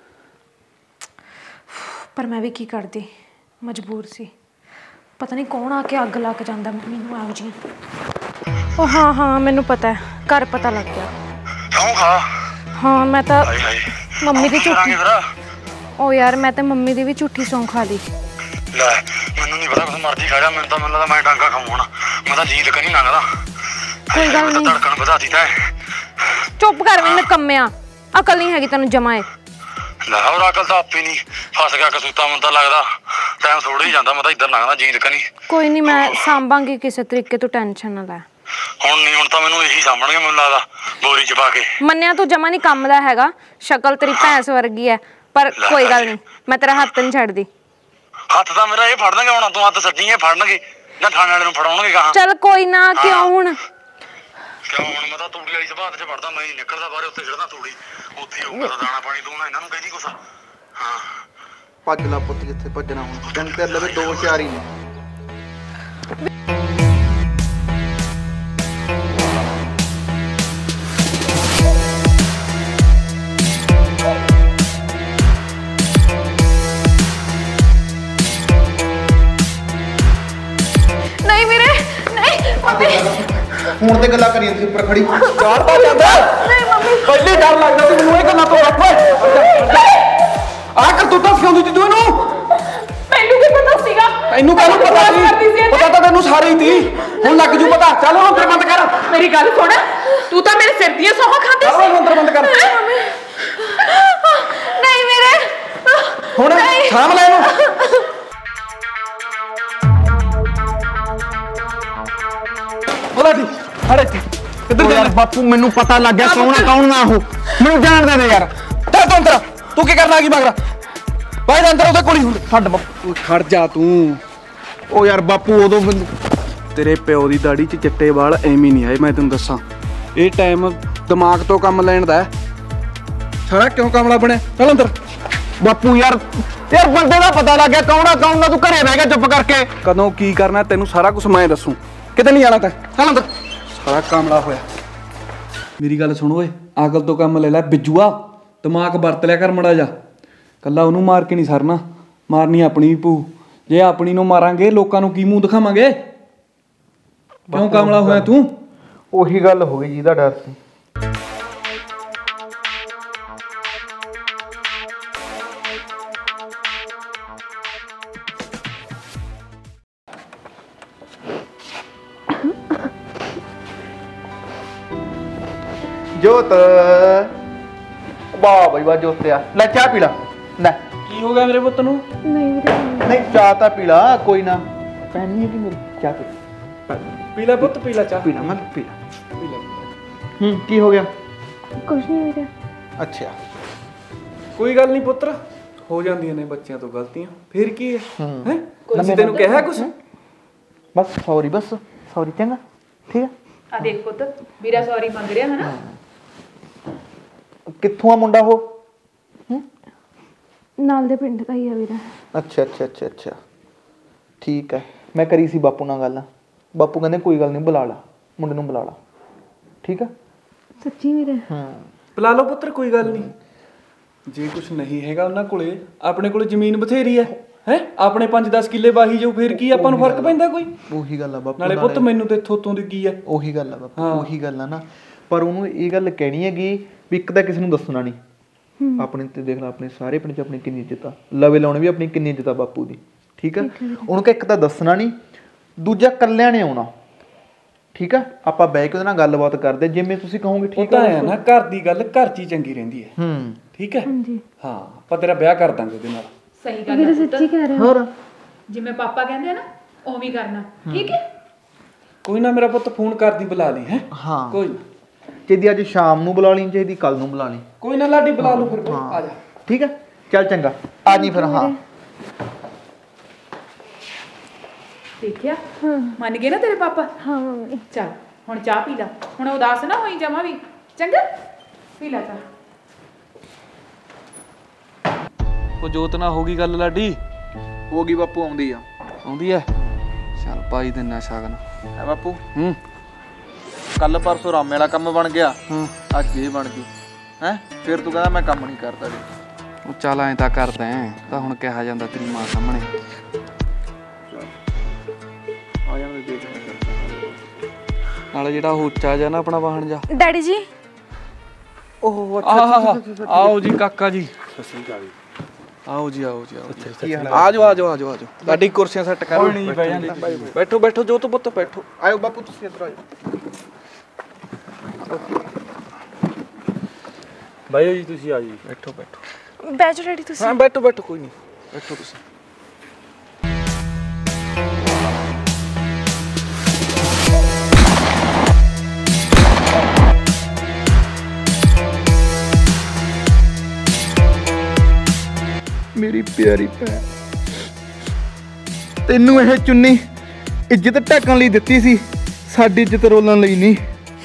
ਪਰ ਮੈਂ ਵੀ ਕੀ ਕਰਦੀ, ਮਜਬੂਰ ਸੀ। ਪਤਾ ਨਹੀਂ ਕੌਣ ਆ ਕੇ ਅੱਗ ਲੱਗ ਜਾਂਦਾ ਮੰਮੀ ਨੂੰ ਆਉ ਜੀ। ਉਹ ਹਾਂ ਮੈਨੂੰ ਪਤਾ ਹੈ, ਘਰ ਪਤਾ ਲੱਗ ਗਿਆ। ਹਾਂ ਮੈਂ ਤਾਂ ਮੰਮੀ ਦੀ ਝੂਠੀ। ਉਹ ਯਾਰ ਮੈਂ ਤਾਂ ਮੰਮੀ ਦੀ ਵੀ ਝੂਠੀ ਸਹੁੰ ਖਾ ਲਈ। ਲੈ ਮੈਨੂੰ ਨਹੀਂ ਪਤਾ, ਕੁਛ ਮਰਜ਼ੀ ਖਾ ਜਾ, ਮੈਨੂੰ ਤਾਂ ਲੱਗਦਾ ਮੈਂ ਡਾਂਗਾ ਖਾਵਾਂ। ਮੈਂ ਤਾਂ ਜੀਤ ਕਰੀ ਲੰਘਦਾ। ਕੋਈ ਗੱਲ ਨਹੀਂ, ਧੜਕਣ ਵਧਾਤੀ ਤੈਂ। ਚੁੱਪ ਕਰ ਵੇ ਨਕੰਮਿਆ, ਅਕਲ ਨਹੀਂ ਹੈਗੀ ਤੈਨੂੰ ਜਮਾਏ। ਲੈ ਹੋਰ ਅਕਲ ਤਾਂ ਆਪੇ ਨਹੀਂ, ਫਸ ਗਿਆ ਕਸੂਤਾ। ਮੈਨੂੰ ਤਾਂ ਲੱਗਦਾ ਟਾਈਮ ਥੋੜਾ ਹੀ ਜਾਂਦਾ, ਮੈਂ ਤਾਂ ਇੱਧਰ ਲੰਘਦਾ ਜੀਤ ਕਰੀ। ਕੋਈ ਨਹੀਂ, ਮੈਂ ਸਾਂਭਾਂਗੀ ਕਿਸੇ ਤਰੀਕੇ, ਤੂੰ ਟੈਨਸ਼ਨ ਨਾ ਲੈ। ਹੁਣ ਤਾਂ ਮੈਨੂੰ ਇਹੀ ਸਾਂਭਣਗੇ ਮੈਨੂੰ ਲੱਗਦਾ, ਬੋਰੀ ਚ ਪਾ ਕੇ। ਮੰਨਿਆ ਤੂੰ ਜਮਾ ਨਹੀਂ ਕੰਮ ਦਾ ਹੈਗਾ, ਸ਼ਕਲ ਤੇਰੀ ਭੈਂਸ ਵਰਗੀ ਹੈ, ਪਰ ਕੋਈ ਗੱਲ ਨਹੀਂ, ਮੈਂ ਤੇਰਾ ਹੱਥ ਨਹੀਂ ਛੱਡਦੀ। ਹੱਥ ਤਾਂ ਮੇਰਾ ਇਹ ਫੜਨਗੇ ਹੁਣ, ਤੂੰ ਹੱਥ ਸੱਜੀ ਇਹ ਫੜਨਗੇ ਜਾਂ ਥਾਣੇ ਵਾਲੇ ਨੂੰ ਫੜਾਉਣਗੇ ਕਹਾਂ। ਚੱਲ ਕੋਈ ਨਾ, ਕਿਉਂ ਹੁਣ ਮੈਂ ਤਾਂ ਤੂੜੀ ਵਾਲੀ ਸਭਾਤ ਚ ਫੜਦਾ, ਮੈਂ ਨਹੀਂ ਨਿਕਲਦਾ ਬਾਹਰ, ਉੱਥੇ ਛੱਡਦਾ ਤੂੜੀ, ਉੱਥੇ ਹੋਊਗਾ ਤਾਂ ਦਾਣਾ ਪਾਣੀ। ਤੂੰ ਨਾ ਇਹਨਾਂ ਨੂੰ ਕਹਿੰਦੀ ਕੁਛ। ਹਾਂ ਭੱਜ ਲਾ ਪੁੱਤ, ਜਿੱਥੇ ਭੱਜਣਾ। ਹੁਣ ਦਿਨ ਤੇ ਲਵੇ 2-4 ਹੀ ਨੇ। ਨਹੀਂ ਵੀਰੇ, ਨਹੀਂ ਮੰਮੀ। ਫੋਨ ਤੇ ਗੱਲਾਂ ਕਰੀ ਜਾਂਦੀ ਉੱਪਰ ਖੜੀ ਡਰ ਤਾਂ ਜਾਂਦਾ ਨਹੀਂ ਮੰਮੀ ਪਹਿਲੇ ਡਰ ਲੱਗਦਾ ਸੀ ਮੈਨੂੰ ਇਹ ਗੱਲਾਂ ਤੋਂ ਰੱਖ ਆ ਕਰ ਤੂੰ ਤਾਂ ਸਿਖਾਉਂਦੀ ਤੂੰ ਇਹਨੂੰ ਮੈਨੂੰ ਕੀ ਪਤਾ ਸੀਗਾ ਤੈਨੂੰ ਕਾਹਨੂੰ ਪਤਾ ਸੀ ਪਤਾ ਤਾਂ ਤੈਨੂੰ ਸਾਰੇ ਹੀ ਸੀ ਹੁਣ ਲੱਗ ਜੂ ਪਤਾ ਚੱਲ ਹੁਣ ਅੰਦਰ ਬੰਦ ਕਰ ਮੇਰੀ ਗੱਲ ਸੁਣ ਤੂੰ ਤਾਂ ਮੇਰੇ ਸਿਰ ਦੀਆਂ ਸੌਹਾਂ ਖਾਂਦੀ ਸੀ ਚੱਲ ਅੰਦਰ ਬੰਦ ਕਰ ਨਹੀਂ ਮੇਰੇ ਹੁਣ ਸਾਂਭ ਲੈ ਇਹਨੂੰ ਬੋਲਾ ਦੀ ਅਰੇ ਕਿੱਧਰ ਯਾਰ ਬਾਪੂ ਮੈਨੂੰ ਪਤਾ ਲੱਗ ਗਿਆ ਕੌਣ ਨਾ ਉਹ ਮੈਨੂੰ ਜਾਣਦੇ ਨੇ ਯਾਰ ਚੱਲ ਤੂੰ ਅੰਦਰ ਤੂੰ ਕੀ ਕਰਨਾ ਕੀ ਮਗਰਾ ਭਾਈ ਦੇ ਅੰਦਰ ਉਹਦੇ ਕੋਲ ਹੀ ਹੁੰਦੇ ਛੱਡ ਬਾਪੂ ਖੜ ਜਾ ਤੂੰ ਉਹ ਯਾਰ ਬਾਪੂ ਉਦੋਂ ਤੇਰੇ ਪਿਓ ਦੀ ਦਾੜੀ 'ਚ ਚਿੱਟੇ ਵਾਲ ਐਵੇਂ ਨਹੀਂ ਆਏ ਮੈਂ ਤੈਨੂੰ ਦੱਸਾਂ ਇਹ ਟਾਈਮ ਦਿਮਾਗ ਤੋਂ ਕੰਮ ਲੈਣ ਦਾ ਸਾਰਾ ਕਿਉਂ ਕਮਲਾ ਬਣਿਆ ਚੱਲ ਅੰਦਰ ਬਾਪੂ ਯਾਰ ਬੰਦੇ ਦਾ ਪਤਾ ਲੱਗ ਗਿਆ ਕੌਣ ਨਾ ਤੂੰ ਘਰੇ ਬਹਿ ਗਿਆ ਚੁੱਪ ਕਰਕੇ ਕਦੋਂ ਕੀ ਕਰਨਾ ਤੈਨੂੰ ਸਾਰਾ ਕੁਝ ਮੈਂ ਦੱਸੂ ਕਿਤੇ ਨਹੀਂ ਜਾਣਾ ਤੈਂ ਚੱਲ ਅੰਦਰ ਸਾਰਾ ਕਾਮਲਾ ਹੋਇਆ ਮੇਰੀ ਗੱਲ ਸੁਣ ਓਏ ਅਕਲ ਤੋਂ ਕੰਮ ਲੈ ਲੈ ਬਿੱਜੂਆ ਦਿਮਾਗ ਵਰਤ ਲਿਆ ਕਰ ਮੜਾ ਜਾ ਕੱਲਾ ਉਹਨੂੰ ਮਾਰ ਕੇ ਨਹੀਂ ਸਰਨਾ ਮਾਰਨੀ ਆਪਣੀ ਵੀ ਪੂ ਜੇ ਆਪਣੀ ਨੂੰ ਮਾਰਾਂਗੇ ਲੋਕਾਂ ਨੂੰ ਕੀ ਮੂੰਹ ਦਿਖਾਵਾਂਗੇ ਕਿਉਂ ਕਾਮਲਾ ਹੋਇਆ ਤੂੰ ਉਹੀ ਗੱਲ ਹੋ ਗਈ ਜਿਹਦਾ ਡਰ ਸੀ ਜੋਤ ਵਾਹ ਬਈ ਵਾਹ ਜੋਤਿਆ ਲੈ ਚਾਹ ਪੀ ਲਾ ਲੈ ਕੀ ਹੋ ਗਿਆ ਮੇਰੇ ਪੁੱਤ ਨੂੰ ਨਹੀਂ ਚਾਹ ਤਾਂ ਪੀ ਲਾ ਕੋਈ ਨਾ ਪੈਣੀ ਹੈ ਕਿ ਮੇਰੀ ਚਾਹ ਪੀ ਲੈ ਪੁੱਤ ਪੀ ਲੈ ਚਾਹ ਪੀਣਾ ਮੈਂ ਪੀ ਲਾ ਕੀ ਹੋ ਗਿਆ ਕੁਝ ਨਹੀਂ ਹੋ ਰਿਹਾ ਅੱਛਾ ਕੋਈ ਗੱਲ ਨਹੀਂ ਪੁੱਤਰ ਹੋ ਜਾਂਦੀਆਂ ਨੇ ਬੱਚਿਆਂ ਤੋਂ ਗਲਤੀਆਂ ਫੇਰ ਕੀ ਹੈ ਹੈ ਅਸੀਂ ਤੈਨੂੰ ਕਿਹਾ ਕੁਛ ਬਸ ਸੌਰੀ ਚੰਗਾ ਠੀਕ ਹੈ ਆ ਦੇਖ ਪੁੱਤ ਵੀਰਾ ਸੌਰੀ ਮੰਗ ਰਿਹਾ ਹੈ ਨਾ ਕਿੱਥੋਂ ਆ ਮੁੰਡਾ ਉਹ ਨਾਲ ਦੇ ਪਿੰਡ ਦਾ ਹੀ ਆ ਵੀਰਾ ਅੱਛਾ ਠੀਕ ਹੈ ਮੈਂ ਕਰੀ ਸੀ ਬਾਪੂ ਨਾਲ ਗੱਲ ਬਾਪੂ ਕਹਿੰਦੇ ਕੋਈ ਗੱਲ ਨਹੀਂ ਬੁਲਾ ਲਾ ਮੁੰਡੇ ਨੂੰ ਬੁਲਾ ਲਾ ਠੀਕ ਆ ਸੱਚੀ ਵੀਰੇ ਬੁਲਾ ਲਓ ਪੁੱਤਰ ਕੋਈ ਗੱਲ ਨਹੀਂ ਜੇ ਕੁਝ ਨਹੀਂ ਹੈਗਾ ਉਹਨਾਂ ਕੋਲੇ ਆਪਣੇ ਕੋਲੇ ਜ਼ਮੀਨ ਬਥੇਰੀ ਹੈ ਆਪਣੇ 5-10 ਕਿੱਲੇ ਵਾਹੀ ਜਾਊ ਫੇਰ ਕੀ ਆਪਾਂ ਨੂੰ ਫਰਕ ਪੈਂਦਾ ਕੋਈ ਉਹੀ ਗੱਲ ਆ ਬਾਪੂ ਨਾਲੇ ਪੁੱਤ ਮੈਨੂੰ ਤੇ ਥੋਤੋਂ ਦੀ ਕੀ ਹੈ ਉਹੀ ਗੱਲ ਆ ਬਾਪੂ ਉਹੀ ਗੱਲ ਆ ਨਾ ਪਰ ਉਹਨੂੰ ਇਹ ਗੱਲ ਕਹਿਣੀ ਹੈਗੀ ਵੀ ਇੱਕ ਤਾਂ ਕਿਸੇ ਨੂੰ ਦੱਸਣਾ ਨਹੀਂ ਆਪਣੇ ਤੇ ਦੇਖ ਲੈ ਆਪਣੇ ਸਾਰੇ ਪਿੰਡ 'ਚ ਆਪਣੀ ਕਿੰਨੀ ਇੱਜ਼ਤ ਆ ਲਵੇ ਲਾਉਣੇ ਵੀ ਆਪਣੀ ਕਿੰਨੀ ਇੱਜ਼ਤ ਆ ਬਾਪੂ ਦੀ ਠੀਕ ਆ ਉਹਨੂੰ ਕਿ ਇੱਕ ਤਾਂ ਦੱਸਣਾ ਨਹੀਂ ਦੂਜਾ ਕੱਲਿਆਂ ਨੇ ਆਉਣਾ ਠੀਕ ਆ ਆਪਾਂ ਬਹਿ ਕੇ ਉਹਦੇ ਨਾਲ ਗੱਲਬਾਤ ਕਰਦੇ ਜਿਵੇਂ ਤੁਸੀਂ ਕਹੋਗੇ ਠੀਕ ਆ ਨਾ ਘਰ ਦੀ ਗੱਲ ਘਰ 'ਚ ਹੀ ਚੰਗੀ ਰਹਿੰਦੀ ਹੈ ਠੀਕ ਹੈ ਹਾਂ ਆਪਾਂ ਤੇਰਾ ਵਿਆਹ ਕਰ ਦਾਂਗੇ ਉਹਦੇ ਨਾਲ ਸਹੀ ਗੱਲ ਹੈ ਸੱਚੀ ਕਹਿ ਰਹੇ ਹੋਰ ਜਿਵੇਂ ਪਾਪਾ ਕਹਿੰਦੇ ਆ ਨਾ ਉਵੇਂ ਕਰਨਾ ਠੀਕ ਹੈ ਕੋਈ ਨਾ ਮੇਰਾ ਪੁੱਤ ਫੋਨ ਕਰਦੀ ਬੁਲਾ ਲਈ ਹੈ ਹਾਂ ਕੋਈ ਚਾਹੀਦੀ ਅੱਜ ਸ਼ਾਮ ਨੂੰ ਬੁਲਾ ਲਈ ਚਾਹੀਦੀ ਕੱਲ ਨੂੰ ਬੁਲਾ ਲਈ ਕੋਈ ਨਾ ਲਾਡੀ ਬੁਲਾ ਲਓ ਫਿਰ ਆ ਜਾ ਠੀਕ ਹੈ ਚੱਲ ਚੰਗਾ ਆ ਜੀ ਫਿਰ ਹਾਂ ਦੇਖਿਆ ਮੰਨ ਗਏ ਨਾ ਤੇਰੇ ਪਾਪਾ ਹਾਂ ਮੰਮੀ ਚੱਲ ਹੁਣ ਚਾਹ ਪੀ ਲੈ ਹੁਣ ਉਦਾਸ ਨਾ ਹੋਈ ਜਮਾ ਵੀ ਚੰਗਾ ਪੀ ਲੈ ਚਾਹ ਉਹ ਜੋਤ ਨਾਲ ਹੋ ਗਈ ਗੱਲ ਲਾਡੀ ਹੋ ਗਈ ਬਾਪੂ ਆਉਂਦੀ ਐ ਚੱਲ ਪਾਈ ਦਿੰਨਾ ਸ਼ਗਨ ਐ ਬਾਪੂ ਕੱਲ ਪਰਸੋਂ ਰਾਮੇ ਵਾਲਾ ਕੰਮ ਬਣ ਗਿਆ ਅੱਜ ਇਹ ਬਣ ਗਈ ਹੈ ਫਿਰ ਤੂੰ ਕਹਿੰਦਾ ਮੈਂ ਕੰਮ ਨਹੀਂ ਕਰਦਾ ਜੀ ਉਹ ਚੱਲ ਐਂ ਤਾਂ ਕਰਦਾ ਤਾਂ ਹੁਣ ਕਿਹਾ ਜਾਂਦਾ ਤੇਰੀ ਮਾਂ ਸਾਹਮਣੇ ਆ ਜਾਂਦੇ ਦੇਖ ਨਾਲ ਜਿਹੜਾ ਉੱਚਾ ਜਿਹਾ ਨਾ ਆਪਣਾ ਵਾਹਣ ਜਾ ਡੈਡੀ ਜੀ ਓਹ ਆਓ ਜੀ ਕਾਕਾ ਜੀ ਸਤਿ ਸ੍ਰੀ ਅਕਾਲ ਜੀ ਆਓ ਜੀ ਆ ਜਾਓ ਲਾਡੀ ਕੁਰਸੀਆਂ ਸੈੱਟ ਕਰ ਨਹੀਂ ਬਹਿ ਜਾਂਦੇ ਬੈਠੋ ਜੋਤ ਪੁੱਤ ਬੈਠੋ ਆਇਓ ਬਾਪੂ ਤੁਸੀਂ ਇੱਧਰ ਆਇਓ ਬਾਈ ਜੀ ਤੁਸੀਂ ਆ ਜੀ ਬੈਠੋ ਬਹਿ ਜਾਓ ਡੈਡੀ ਤੁਸੀਂ ਹਾਂ ਬੈਠੋ ਕੋਈ ਨਹੀਂ ਬੈਠੋ ਤੁਸੀਂ ਮੇਰੀ ਪਿਆਰੀ ਭੈਣ ਤੈਨੂੰ ਇਹ ਚੁੰਨੀ ਇੱਜ਼ਤ ਢੱਕਣ ਲਈ ਦਿੱਤੀ ਸੀ ਸਾਡੀ ਇੱਜ਼ਤ ਰੋਲਣ ਲਈ ਨਹੀਂ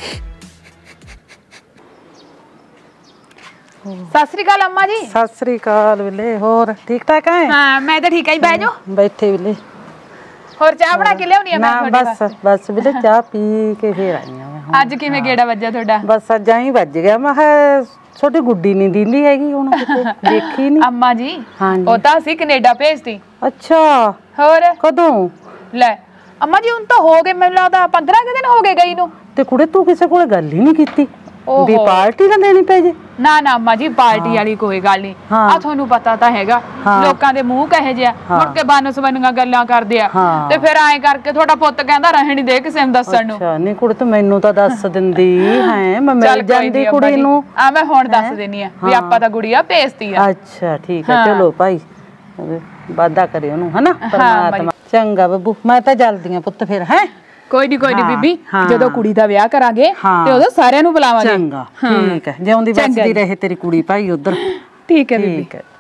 ਸਤਿ ਸ੍ਰੀ ਅਕਾਲ ਅੰਮਾ ਜੀ ਸਤਿ ਸ੍ਰੀ ਅਕਾਲ ਵੀਲੇ ਹੋਰ ਠੀਕ ਠਾਕ ਹੈ ਹਾਂ ਮੈਂ ਤਾਂ ਠੀਕ ਆਂ ਬਹਿ ਜਾਓ ਬੈਠੇ ਵੀਲੇ ਹੋਰ ਚਾਹ ਬਣਾ ਕੇ ਲਿਆਉਣੀ ਆ ਮੈਂ ਤੁਹਾਡੇ ਬਸ ਵੀਲੇ ਚਾਹ ਪੀ ਕੇ ਫੇਰ ਆਈ ਆ ਅੱਜ ਕਿਵੇਂ ਗੇੜਾ ਵੱਜਿਆ ਤੁਹਾਡਾ ਬਸ ਅੱਜ ਹੀ ਵੱਜ ਗਿਆ ਮੈਂ ਛੋਟੀ ਗੁੱਡੀ ਨਹੀਂ ਦਿੰਦੀ ਹੈਗੀ ਹੁਣ ਕਿਤੇ ਦੇਖੀ ਨਹੀਂ ਅੰਮਾ ਜੀ ਉਹ ਤਾਂ ਅਸੀਂ ਕੈਨੇਡਾ ਭੇਜਤੀ ਅੱਛਾ ਹੋਰ ਕਦੋਂ ਲੈ ਅੰਮਾ ਜੀ ਹੁਣ ਤਾਂ ਹੋ ਗਏ ਮੈਨੂੰ ਲੱਗਦਾ 15 ਦਿਨ ਹੋ ਗਏ ਗਈ ਨੂੰ ਤੇ ਕੁੜੇ ਤੂੰ ਕਿਸੇ ਕੋਲੇ ਗੱਲ ਹੀ ਨਹੀਂ ਕੀਤੀ ਵੀ ਪਾਰਟੀ ਨਾ ਦੇਣੀ ਪੈ ਜੇ। ਨਾ ਨਾ ਅੰਮਾ ਜੀ ਪਾਰਟੀ ਵਾਲੀ ਕੋਈ ਗੱਲ ਨਹੀਂ। ਆ ਤੁਹਾਨੂੰ ਪਤਾ ਤਾਂ ਹੈਗਾ ਲੋਕਾਂ ਦੇ ਮੂੰਹ ਕਹੇ ਜਿਆ ਮੁੜ ਕੇ ਬਨਸਬਨੀਆਂ ਗੱਲਾਂ ਕਰਦੇ ਆ ਤੇ ਫਿਰ ਐਂ ਕਰਕੇ ਤੁਹਾਡਾ ਪੁੱਤ ਕਹਿੰਦਾ ਰਹਿਣ ਨਹੀਂ ਦੇ ਕਿਸੇ ਨੂੰ ਦੱਸਣ ਨੂੰ। ਅੱਛਾ ਨਹੀਂ ਕੁੜੇ ਤੂੰ ਮੈਨੂੰ ਤਾਂ ਦੱਸ ਦਿੰਦੀ ਹੈ ਮੈਂ ਮਿਲ ਜਾਂਦੀ ਕੁੜੀ ਨੂੰ। ਆ ਮੈਂ ਹੁਣ ਦੱਸ ਦੇਣੀ ਆ ਵੀ ਆਪਾਂ ਤਾਂ ਗੁੜੀਆ ਭੇਜਤੀ ਆ। ਅੱਛਾ ਠੀਕ ਹੈ ਚਲੋ ਭਾਈ ਵਾਦਾ ਕਰਿਓ ਉਹਨੂੰ ਹਨਾ ਪਰਮਾਤਮਾ। ਚੰਗਾ ਬੱਬੂ ਮੈਂ ਤਾਂ ਜਲਦੀ ਆ ਪੁੱਤ ਫਿਰ ਹੈ। ਕੋਈ ਨਹੀਂ ਬੀਬੀ ਜਦੋਂ ਕੁੜੀ ਦਾ ਵਿਆਹ ਕਰਾਂਗੇ ਤੇ ਉਦੋਂ ਸਾਰਿਆਂ ਨੂੰ ਬੁਲਾਵਾਂਗੇ। ਚੰਗਾ ਠੀਕ ਹੈ ਜਿਉਂਦੀ ਬਚਦੀ ਰਹੇ ਤੇਰੀ ਕੁੜੀ ਭਾਈ ਉਧਰ। ਠੀਕ ਹੈ ਬੀਬੀ।